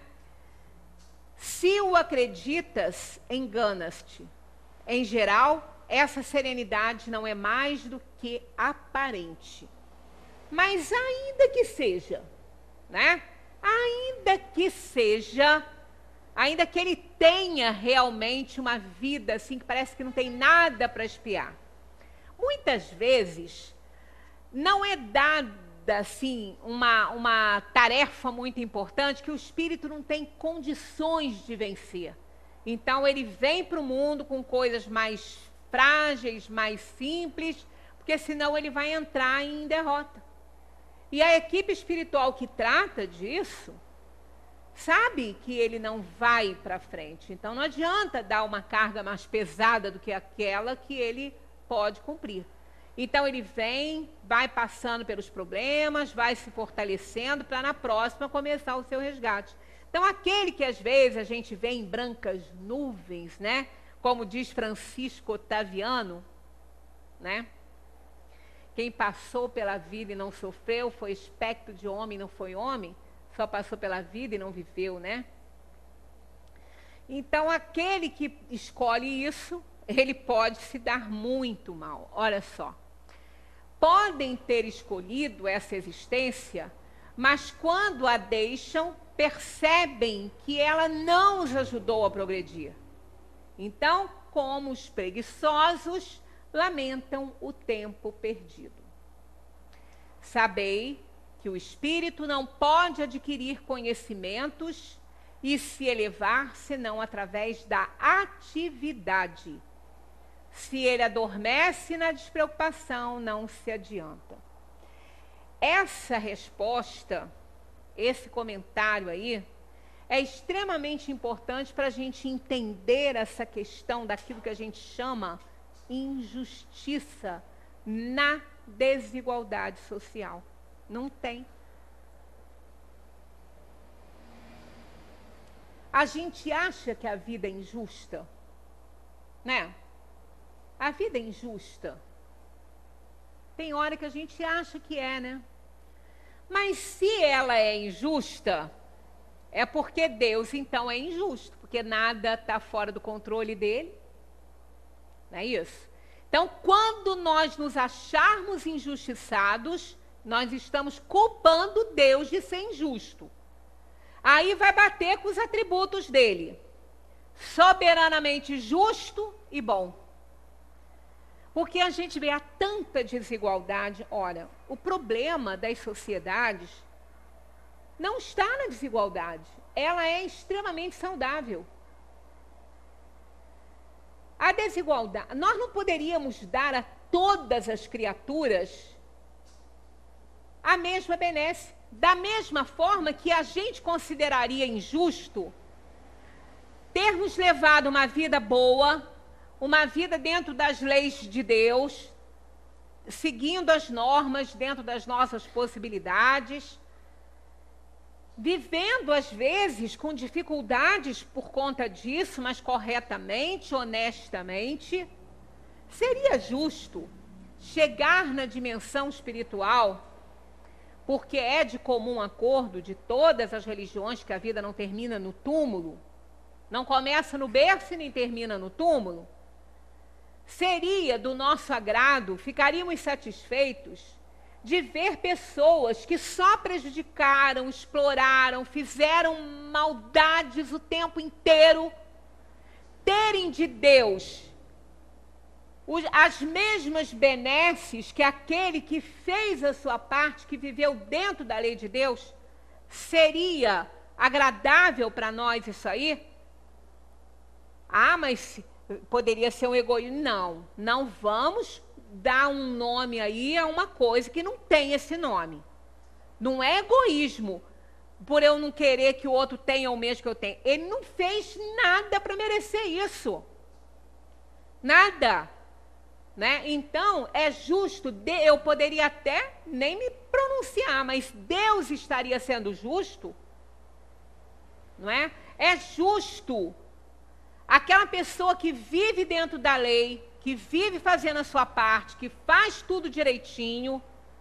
Se o acreditas, enganas-te. Em geral, essa serenidade não é mais do que aparente. Mas ainda que seja, né? Ainda que seja, ainda que ele tenha realmente uma vida assim que parece que não tem nada para espiar. Muitas vezes não é dada assim uma, uma tarefa muito importante que o espírito não tem condições de vencer. Então, ele vem para o mundo com coisas mais frágeis, mais simples, porque senão ele vai entrar em derrota. E a equipe espiritual que trata disso sabe que ele não vai para frente. Então, não adianta dar uma carga mais pesada do que aquela que ele pode cumprir. Então, ele vem, vai passando pelos problemas, vai se fortalecendo para na próxima começar o seu resgate. Então, aquele que às vezes a gente vê em brancas nuvens, né? Como diz Francisco Otaviano, né? Quem passou pela vida e não sofreu foi espectro de homem, não foi homem. Só passou pela vida e não viveu, né? Então, aquele que escolhe isso, ele pode se dar muito mal. Olha só. Podem ter escolhido essa existência, mas quando a deixam, percebem que ela não os ajudou a progredir. Então, como os preguiçosos, lamentam o tempo perdido. Sabei que o espírito não pode adquirir conhecimentos e se elevar senão através da atividade. Se ele adormece na despreocupação, não se adianta. Essa resposta, esse comentário aí, é extremamente importante para a gente entender essa questão daquilo que a gente chama injustiça na desigualdade social. Não tem. A gente acha que a vida é injusta, né? A vida é injusta. Tem hora que a gente acha que é, né? Mas se ela é injusta, é porque Deus, então, é injusto, porque nada está fora do controle dele. Não é isso? Então, quando nós nos acharmos injustiçados, nós estamos culpando Deus de ser injusto. Aí vai bater com os atributos dele. Soberanamente justo e bom. Porque a gente vê a tanta desigualdade. Olha, o problema das sociedades não está na desigualdade. Ela é extremamente saudável. A desigualdade, nós não poderíamos dar a todas as criaturas a mesma benesse. Da mesma forma que a gente consideraria injusto termos levado uma vida boa, uma vida dentro das leis de Deus, seguindo as normas dentro das nossas possibilidades, vivendo às vezes com dificuldades por conta disso, mas corretamente, honestamente. Seria justo chegar na dimensão espiritual, porque é de comum acordo de todas as religiões que a vida não termina no túmulo, não começa no berço e nem termina no túmulo. Seria do nosso agrado, ficaríamos satisfeitos de ver pessoas que só prejudicaram, exploraram, fizeram maldades o tempo inteiro, terem de Deus as mesmas benesses que aquele que fez a sua parte, que viveu dentro da lei de Deus. Seria agradável para nós isso aí? Ah, mas poderia ser um egoísmo. Não, não vamos dar um nome aí a uma coisa que não tem esse nome. Não é egoísmo por eu não querer que o outro tenha o mesmo que eu tenho. Ele não fez nada para merecer isso. Nada. Né? Então, é justo, eu poderia até nem me pronunciar, mas Deus estaria sendo justo, não é? É justo aquela pessoa que vive dentro da lei, que vive fazendo a sua parte, que faz tudo direitinho,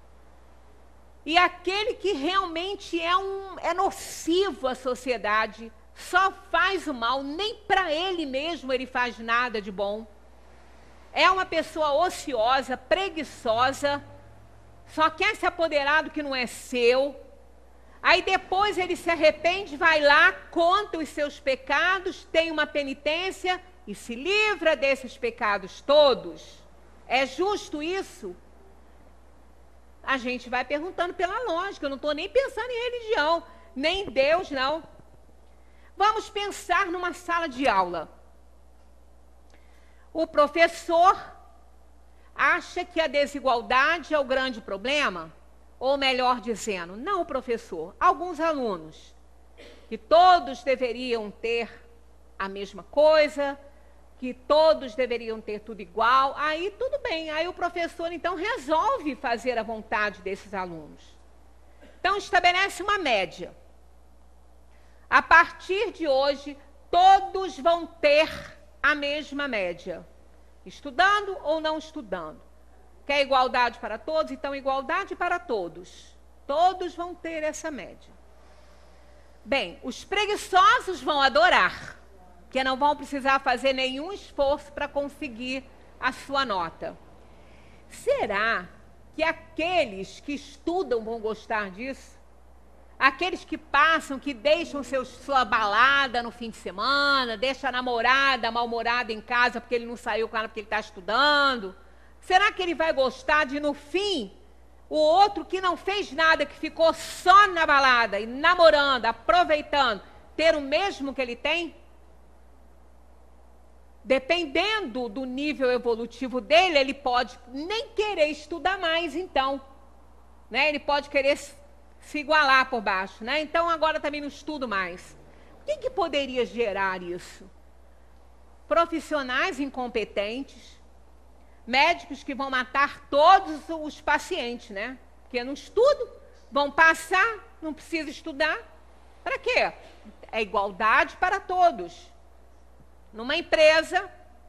e aquele que realmente é, um, é nocivo à sociedade, só faz o mal, nem para ele mesmo ele faz nada de bom. É uma pessoa ociosa, preguiçosa, só quer se apoderar do que não é seu. Aí depois ele se arrepende, vai lá, conta os seus pecados, tem uma penitência e se livra desses pecados todos. É justo isso? A gente vai perguntando pela lógica, eu não estou nem pensando em religião, nem em Deus, não. Vamos pensar numa sala de aula. O professor acha que a desigualdade é o grande problema? Ou melhor dizendo, não o professor, alguns alunos, que todos deveriam ter a mesma coisa, que todos deveriam ter tudo igual, aí tudo bem, aí o professor então resolve fazer a vontade desses alunos. Então estabelece uma média. A partir de hoje, todos vão ter a mesma média, estudando ou não estudando. Quer igualdade para todos? Então igualdade para todos. Todos vão ter essa média. Bem, os preguiçosos vão adorar, porque não vão precisar fazer nenhum esforço para conseguir a sua nota. Será que aqueles que estudam vão gostar disso? Aqueles que passam, que deixam seu, sua balada no fim de semana, deixam a namorada mal-humorada em casa porque ele não saiu com ela porque ele está estudando. Será que ele vai gostar de, no fim, o outro que não fez nada, que ficou só na balada e namorando, aproveitando, ter o mesmo que ele tem? Dependendo do nível evolutivo dele, ele pode nem querer estudar mais, então. Né? Ele pode querer se igualar por baixo. Né? Então, agora também não estudo mais. O que, que poderia gerar isso? Profissionais incompetentes, médicos que vão matar todos os pacientes, né? Porque não estudam, vão passar, não precisa estudar. Para quê? É igualdade para todos. Numa empresa,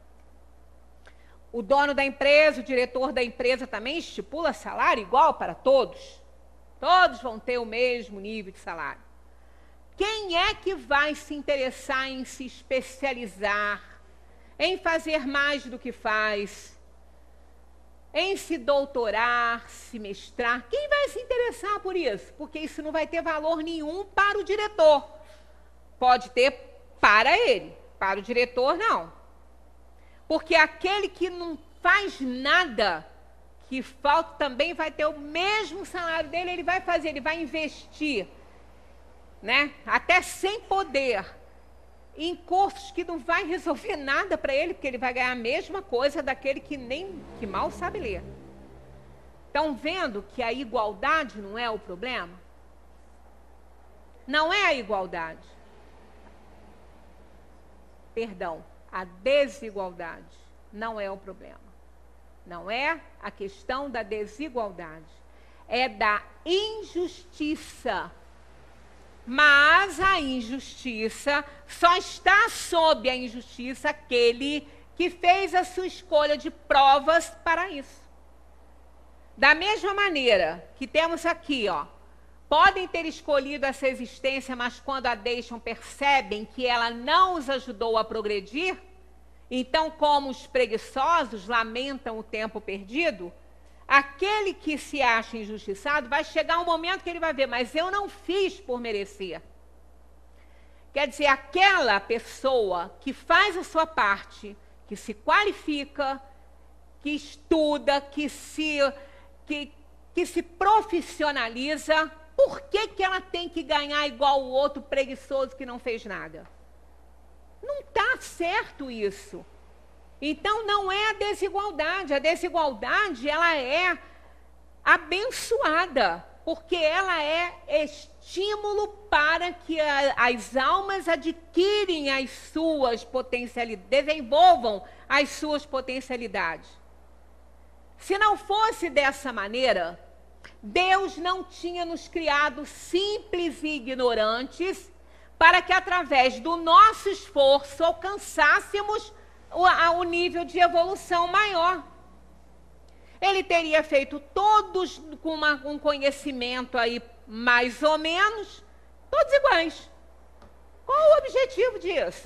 o dono da empresa, o diretor da empresa também estipula salário igual para todos. Todos vão ter o mesmo nível de salário. Quem é que vai se interessar em se especializar, em fazer mais do que faz, em se doutorar, se mestrar? Quem vai se interessar por isso? Porque isso não vai ter valor nenhum para o diretor. Pode ter para ele, para o diretor não. Porque aquele que não faz nada, que falta, também vai ter o mesmo salário dele, ele vai fazer, ele vai investir, né? Até sem poder, em cursos que não vai resolver nada para ele, porque ele vai ganhar a mesma coisa daquele que nem, que mal sabe ler. Estão vendo que a igualdade não é o problema? Não é a igualdade. Perdão, a desigualdade não é o problema. Não é a questão da desigualdade, é da injustiça. Mas a injustiça, só está sob a injustiça aquele que fez a sua escolha de provas para isso. Da mesma maneira que temos aqui, ó, podem ter escolhido essa existência, mas quando a deixam percebem que ela não os ajudou a progredir. Então, como os preguiçosos lamentam o tempo perdido, aquele que se acha injustiçado vai chegar um momento que ele vai ver, mas eu não fiz por merecer. Quer dizer, aquela pessoa que faz a sua parte, que se qualifica, que estuda, que se, que, que se profissionaliza, por que que ela tem que ganhar igual o outro preguiçoso que não fez nada? Não está certo isso. Então, não é a desigualdade. A desigualdade, ela é abençoada, porque ela é estímulo para que a, as almas adquirem as suas potencialidades, desenvolvam as suas potencialidades. Se não fosse dessa maneira, Deus não tinha nos criado simples e ignorantes, para que, através do nosso esforço, alcançássemos o, a, o nível de evolução maior. Ele teria feito todos com uma, um conhecimento aí, mais ou menos, todos iguais. Qual o objetivo disso?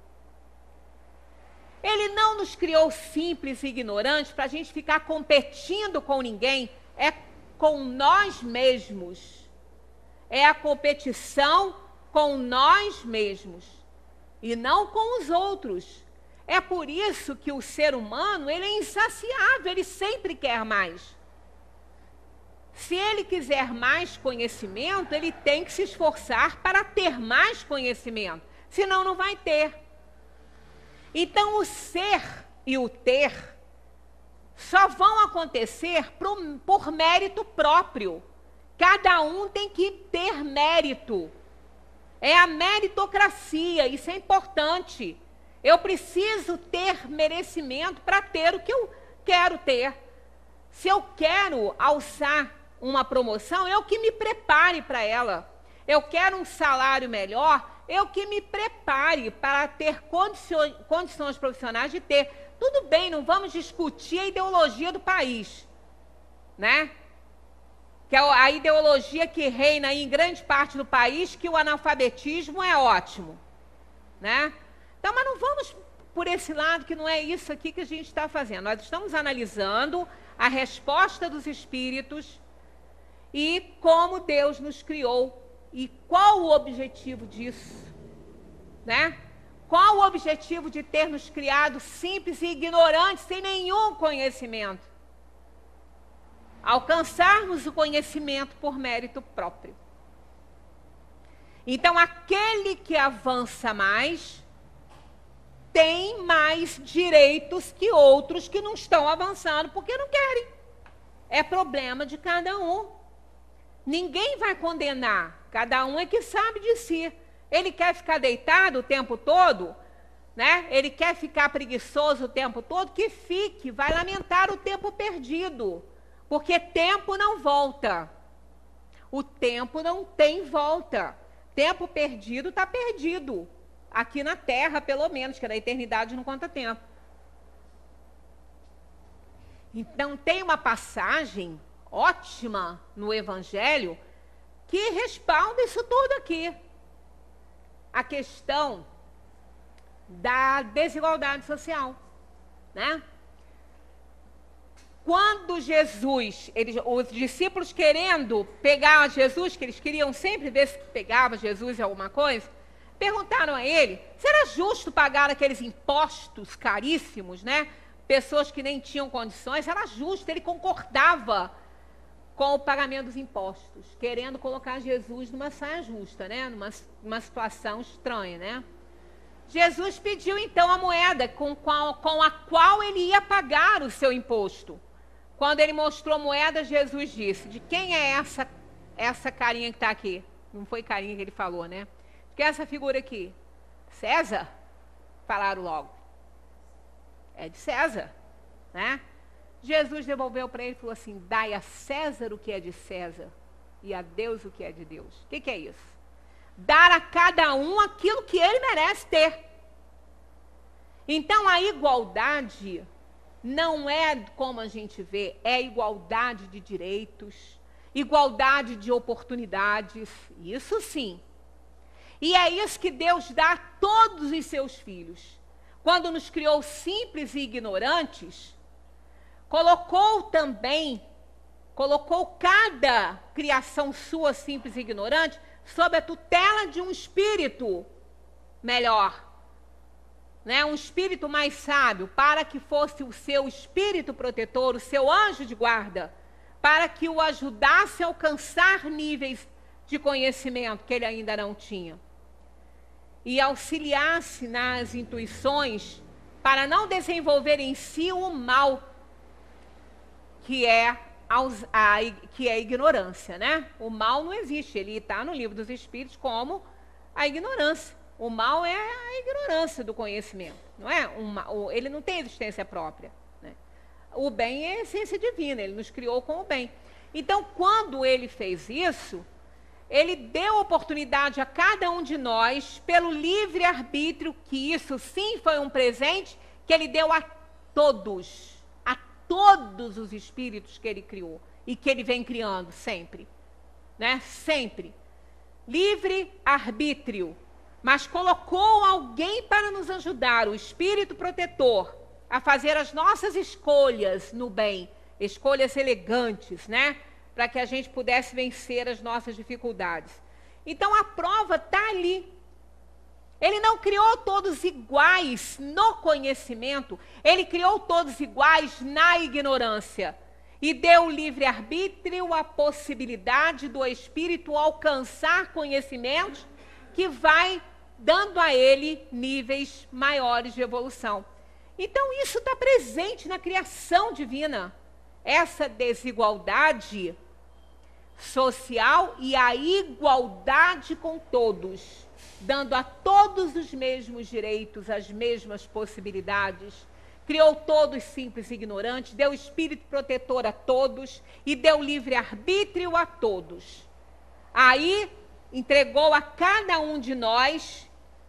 Ele não nos criou simples e ignorantes para a gente ficar competindo com ninguém, é com nós mesmos. É a competição com nós mesmos e não com os outros. É por isso que o ser humano, ele é insaciável, ele sempre quer mais. Se ele quiser mais conhecimento, ele tem que se esforçar para ter mais conhecimento. senão não vai ter. Então, o ser e o ter só vão acontecer por, por mérito próprio. Cada um tem que ter mérito. É a meritocracia, isso é importante. Eu preciso ter merecimento para ter o que eu quero ter. Se eu quero alçar uma promoção, eu que me prepare para ela. Eu quero um salário melhor, eu que me prepare para ter condições, condições profissionais de ter. Tudo bem, não vamos discutir a ideologia do país, né? Que é a ideologia que reina em grande parte do país, que o analfabetismo é ótimo, né? Então, mas não vamos por esse lado, que não é isso aqui que a gente está fazendo. Nós estamos analisando a resposta dos espíritos e como Deus nos criou e qual o objetivo disso, né? Qual o objetivo de ter nos criado simples e ignorantes, sem nenhum conhecimento? Alcançarmos o conhecimento por mérito próprio. Então, aquele que avança mais tem mais direitos que outros que não estão avançando porque não querem. É problema de cada um. Ninguém vai condenar. Cada um é que sabe de si. Ele quer ficar deitado o tempo todo, né? Ele quer ficar preguiçoso o tempo todo, que fique, vai lamentar o tempo perdido. Porque tempo não volta. O tempo não tem volta. Tempo perdido está perdido. Aqui na Terra, pelo menos, que na eternidade não conta tempo. Então, tem uma passagem ótima no Evangelho que respalda isso tudo aqui. A questão da desigualdade social, né? Quando Jesus, eles, os discípulos querendo pegar Jesus, que eles queriam sempre ver se pegava Jesus em alguma coisa, perguntaram a ele, será justo pagar aqueles impostos caríssimos, né? Pessoas que nem tinham condições, era justo, ele concordava com o pagamento dos impostos, querendo colocar Jesus numa saia justa, né? Numa, numa situação estranha, né? Jesus pediu então a moeda com, qual, com a qual ele ia pagar o seu imposto. Quando ele mostrou a moeda, Jesus disse, de quem é essa, essa carinha que está aqui? Não foi carinha que ele falou, né? De quem é essa figura aqui? César? Falaram logo. É de César, né? Jesus devolveu para ele e falou assim, dai a César o que é de César e a Deus o que é de Deus. O que, que é isso? Dar a cada um aquilo que ele merece ter. Então, a igualdade não é como a gente vê, é igualdade de direitos, igualdade de oportunidades, isso sim. E é isso que Deus dá a todos os seus filhos. Quando nos criou simples e ignorantes, colocou também, colocou cada criação sua simples e ignorante sob a tutela de um espírito melhor, né? Um espírito mais sábio, para que fosse o seu espírito protetor, o seu anjo de guarda, para que o ajudasse a alcançar níveis de conhecimento que ele ainda não tinha. E auxiliasse nas intuições para não desenvolver em si o mal, que é a, a, que é a ignorância, né? O mal não existe, ele está no livro dos Espíritos como a ignorância. O mal é a ignorância do conhecimento, não é? Um, ele não tem existência própria, né? O bem é a essência divina, ele nos criou com o bem. Então, quando ele fez isso, ele deu oportunidade a cada um de nós, pelo livre-arbítrio, que isso sim foi um presente, que ele deu a todos, a todos os espíritos que ele criou, e que ele vem criando sempre, né? Sempre. Livre-arbítrio. Mas colocou alguém para nos ajudar, o espírito protetor, a fazer as nossas escolhas no bem, escolhas elegantes, né? Para que a gente pudesse vencer as nossas dificuldades. Então a prova está ali. Ele não criou todos iguais no conhecimento, ele criou todos iguais na ignorância. E deu o livre-arbítrio a possibilidade do espírito alcançar conhecimentos que vai dando a ele níveis maiores de evolução. Então, isso está presente na criação divina. Essa desigualdade social e a igualdade com todos, dando a todos os mesmos direitos, as mesmas possibilidades. Criou todos simples e ignorantes, deu espírito protetor a todos e deu livre-arbítrio a todos. Aí, entregou a cada um de nós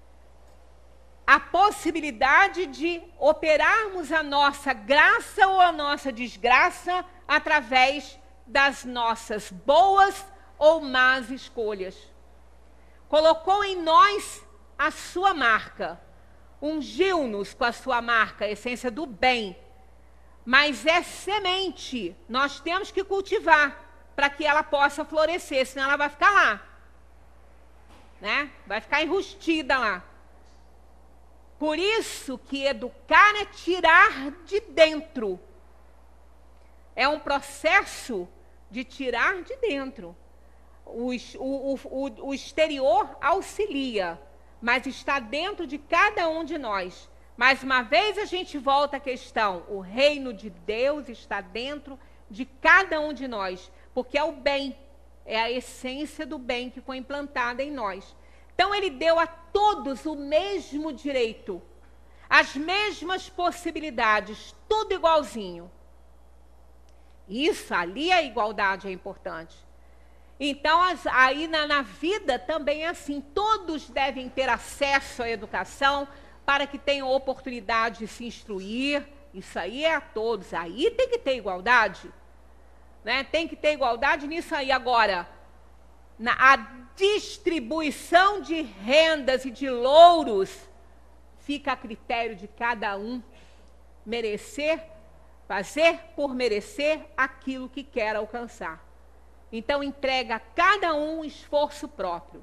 a possibilidade de operarmos a nossa graça ou a nossa desgraça através das nossas boas ou más escolhas. Colocou em nós a sua marca, ungiu-nos com a sua marca, a essência do bem, mas é semente, nós temos que cultivar para que ela possa florescer, senão ela vai ficar lá, né? Vai ficar enrustida lá. Por isso que educar é tirar de dentro. É um processo de tirar de dentro. O, o, o, o exterior auxilia, mas está dentro de cada um de nós. Mais uma vez a gente volta à questão, o reino de Deus está dentro de cada um de nós, porque é o bem, é a essência do bem que foi implantada em nós. Então ele deu a todos o mesmo direito, as mesmas possibilidades, tudo igualzinho. Isso, ali a igualdade é importante. Então, as, aí na, na vida também é assim, todos devem ter acesso à educação para que tenham oportunidade de se instruir, isso aí é a todos, aí tem que ter igualdade, né? Tem que ter igualdade nisso aí. Agora, na, a distribuição de rendas e de louros fica a critério de cada um merecer, fazer por merecer aquilo que quer alcançar. Então, entrega a cada um um esforço próprio.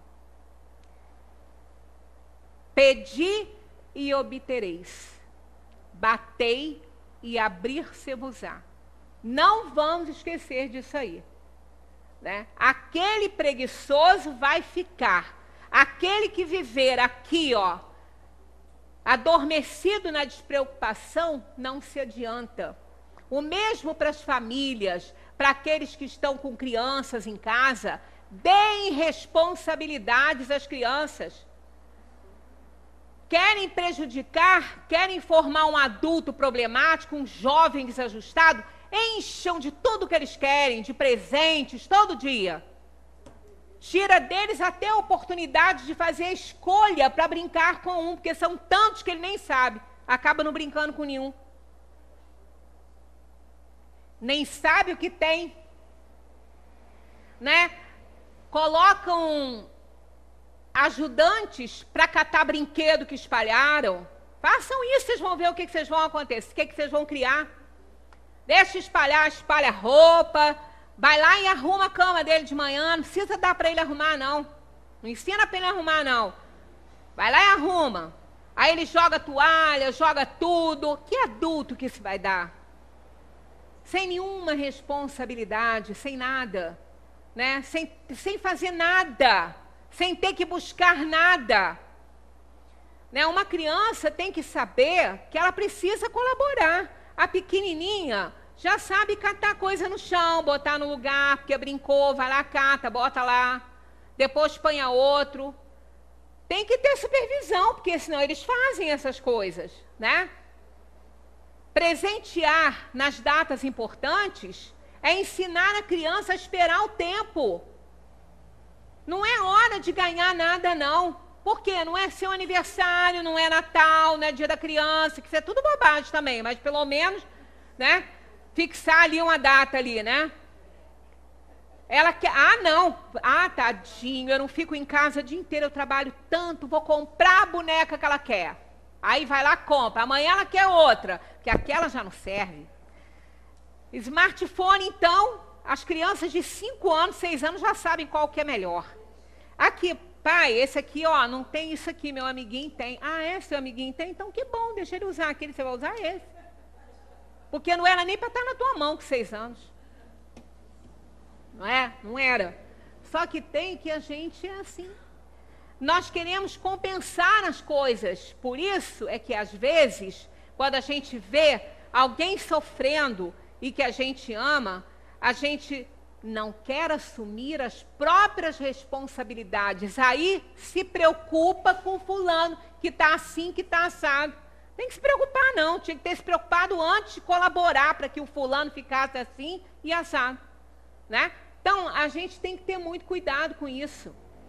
Pedi e obtereis. Batei e abrir-se-vos-á. Não vamos esquecer disso aí, né? Aquele preguiçoso vai ficar. Aquele que viver aqui, ó, adormecido na despreocupação, não se adianta. O mesmo para as famílias, para aqueles que estão com crianças em casa, deem responsabilidades às crianças. Querem prejudicar, querem formar um adulto problemático, um jovem desajustado, encham de tudo que eles querem, de presentes, todo dia. Tira deles até a oportunidade de fazer a escolha para brincar com um, porque são tantos que ele nem sabe, acaba não brincando com nenhum. Nem sabe o que tem, né? Colocam ajudantes para catar brinquedo que espalharam. Façam isso, vocês vão ver o que, que vocês vão acontecer, o que, que vocês vão criar. Deixa espalhar, espalha roupa, vai lá e arruma a cama dele de manhã, não precisa dar para ele arrumar, não. Não ensina para ele arrumar, não. Vai lá e arruma. Aí ele joga toalha, joga tudo. Que adulto que isso vai dar? Sem nenhuma responsabilidade, sem nada, né? Sem, sem fazer nada, sem ter que buscar nada. Né? Uma criança tem que saber que ela precisa colaborar. A pequenininha já sabe catar coisa no chão, botar no lugar, porque brincou, vai lá, cata, bota lá, depois põe a outro. Tem que ter supervisão, porque senão eles fazem essas coisas, né? Presentear nas datas importantes é ensinar a criança a esperar o tempo. Não é hora de ganhar nada, não. Por quê? Não é seu aniversário, não é Natal, não é dia da criança, que isso é tudo bobagem também, mas pelo menos, né, fixar ali uma data ali, né? Ela quer, ah, não, ah, tadinho, eu não fico em casa o dia inteiro, eu trabalho tanto, vou comprar a boneca que ela quer. Aí vai lá, compra. Amanhã ela quer outra, porque aquela já não serve. Smartphone, então, as crianças de cinco anos, seis anos já sabem qual que é melhor. Aqui, pai, esse aqui, ó, não tem isso aqui, meu amiguinho tem. Ah, é, seu amiguinho tem? Então que bom, deixa ele usar aquele, você vai usar esse. Porque não era nem para estar na tua mão com seis anos. Não é? Não era. Só que tem que a gente é assim. nós queremos compensar as coisas. Por isso é que, às vezes, quando a gente vê alguém sofrendo e que a gente ama, a gente não quer assumir as próprias responsabilidades. Aí se preocupa com fulano que está assim, que está assado. Tem que se preocupar não, tinha que ter se preocupado antes de colaborar para que o fulano ficasse assim e assado, né? Então, a gente tem que ter muito cuidado com isso.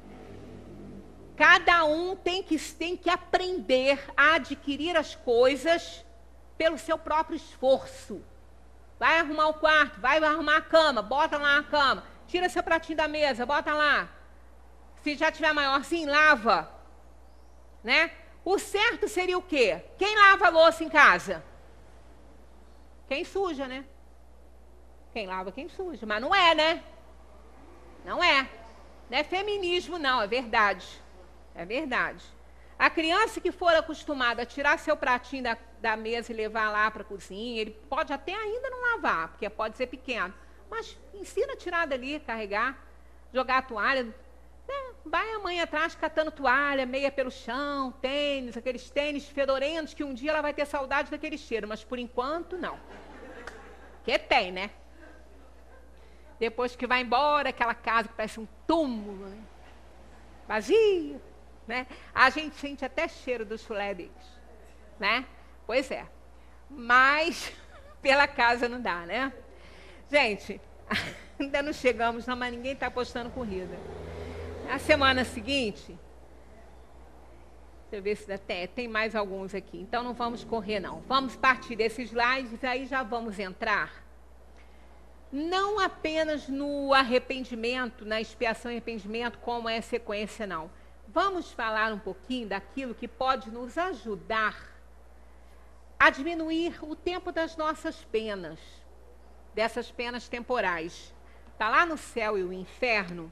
Cada um tem que, tem que aprender a adquirir as coisas pelo seu próprio esforço. Vai arrumar o quarto, vai arrumar a cama, bota lá a cama. Tira seu pratinho da mesa, bota lá. Se já tiver maiorzinho, lava. Né? O certo seria o quê? Quem lava a louça em casa? Quem suja, né? Quem lava, quem suja. Mas não é, né? Não é. Não é feminismo, não, é verdade. É verdade. A criança que for acostumada a tirar seu pratinho da, da mesa e levar lá para a cozinha, ele pode até ainda não lavar, porque pode ser pequeno. Mas ensina a tirar dali, carregar, jogar a toalha. Né? Vai a mãe atrás catando toalha, meia pelo chão, tênis, aqueles tênis fedorentos que um dia ela vai ter saudade daquele cheiro, mas por enquanto não. Porque tem, né? Depois que vai embora, aquela casa que parece um túmulo, né? Vazio. Né? A gente sente até cheiro do chulé deles, né? Pois é, mas pela casa não dá, né? Gente, ainda não chegamos, não, mas ninguém está postando corrida. Na semana seguinte, deixa eu ver se até tem mais alguns aqui, então não vamos correr não. Vamos partir desses slides, aí já vamos entrar não apenas no arrependimento, na expiação e arrependimento, como é a sequência, não. Vamos falar um pouquinho daquilo que pode nos ajudar a diminuir o tempo das nossas penas, dessas penas temporais. Está lá no Céu e o Inferno,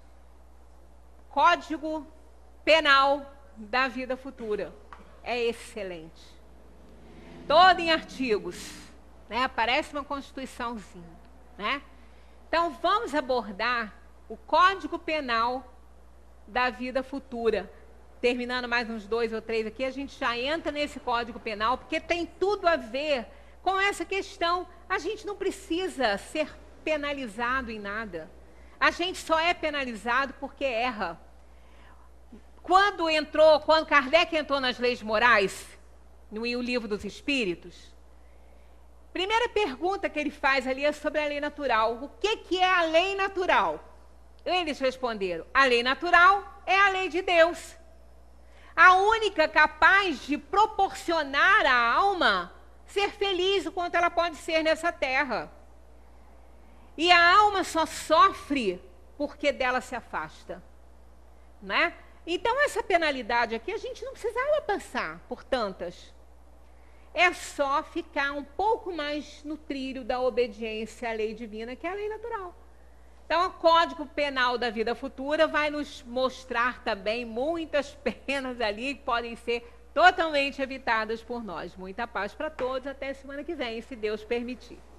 Código Penal da Vida Futura. É excelente. Todo em artigos, né? Parece uma constituiçãozinha, né? Então, vamos abordar o Código Penal da vida futura. Terminando mais uns dois ou três aqui, a gente já entra nesse Código Penal, porque tem tudo a ver com essa questão. A gente não precisa ser penalizado em nada. A gente só é penalizado porque erra. Quando entrou, quando Kardec entrou nas leis morais, no Livro dos Espíritos, primeira pergunta que ele faz ali é sobre a lei natural. O que, que é a lei natural? Eles responderam, a lei natural é a lei de Deus. A única capaz de proporcionar à alma ser feliz o quanto ela pode ser nessa terra. E a alma só sofre porque dela se afasta. Né? Então, essa penalidade aqui, a gente não precisava passar por tantas. É só ficar um pouco mais no trilho da obediência à lei divina, que é a lei natural. Então, o Código Penal da Vida Futura vai nos mostrar também muitas penas ali que podem ser totalmente evitadas por nós. Muita paz para todos, até semana que vem, se Deus permitir.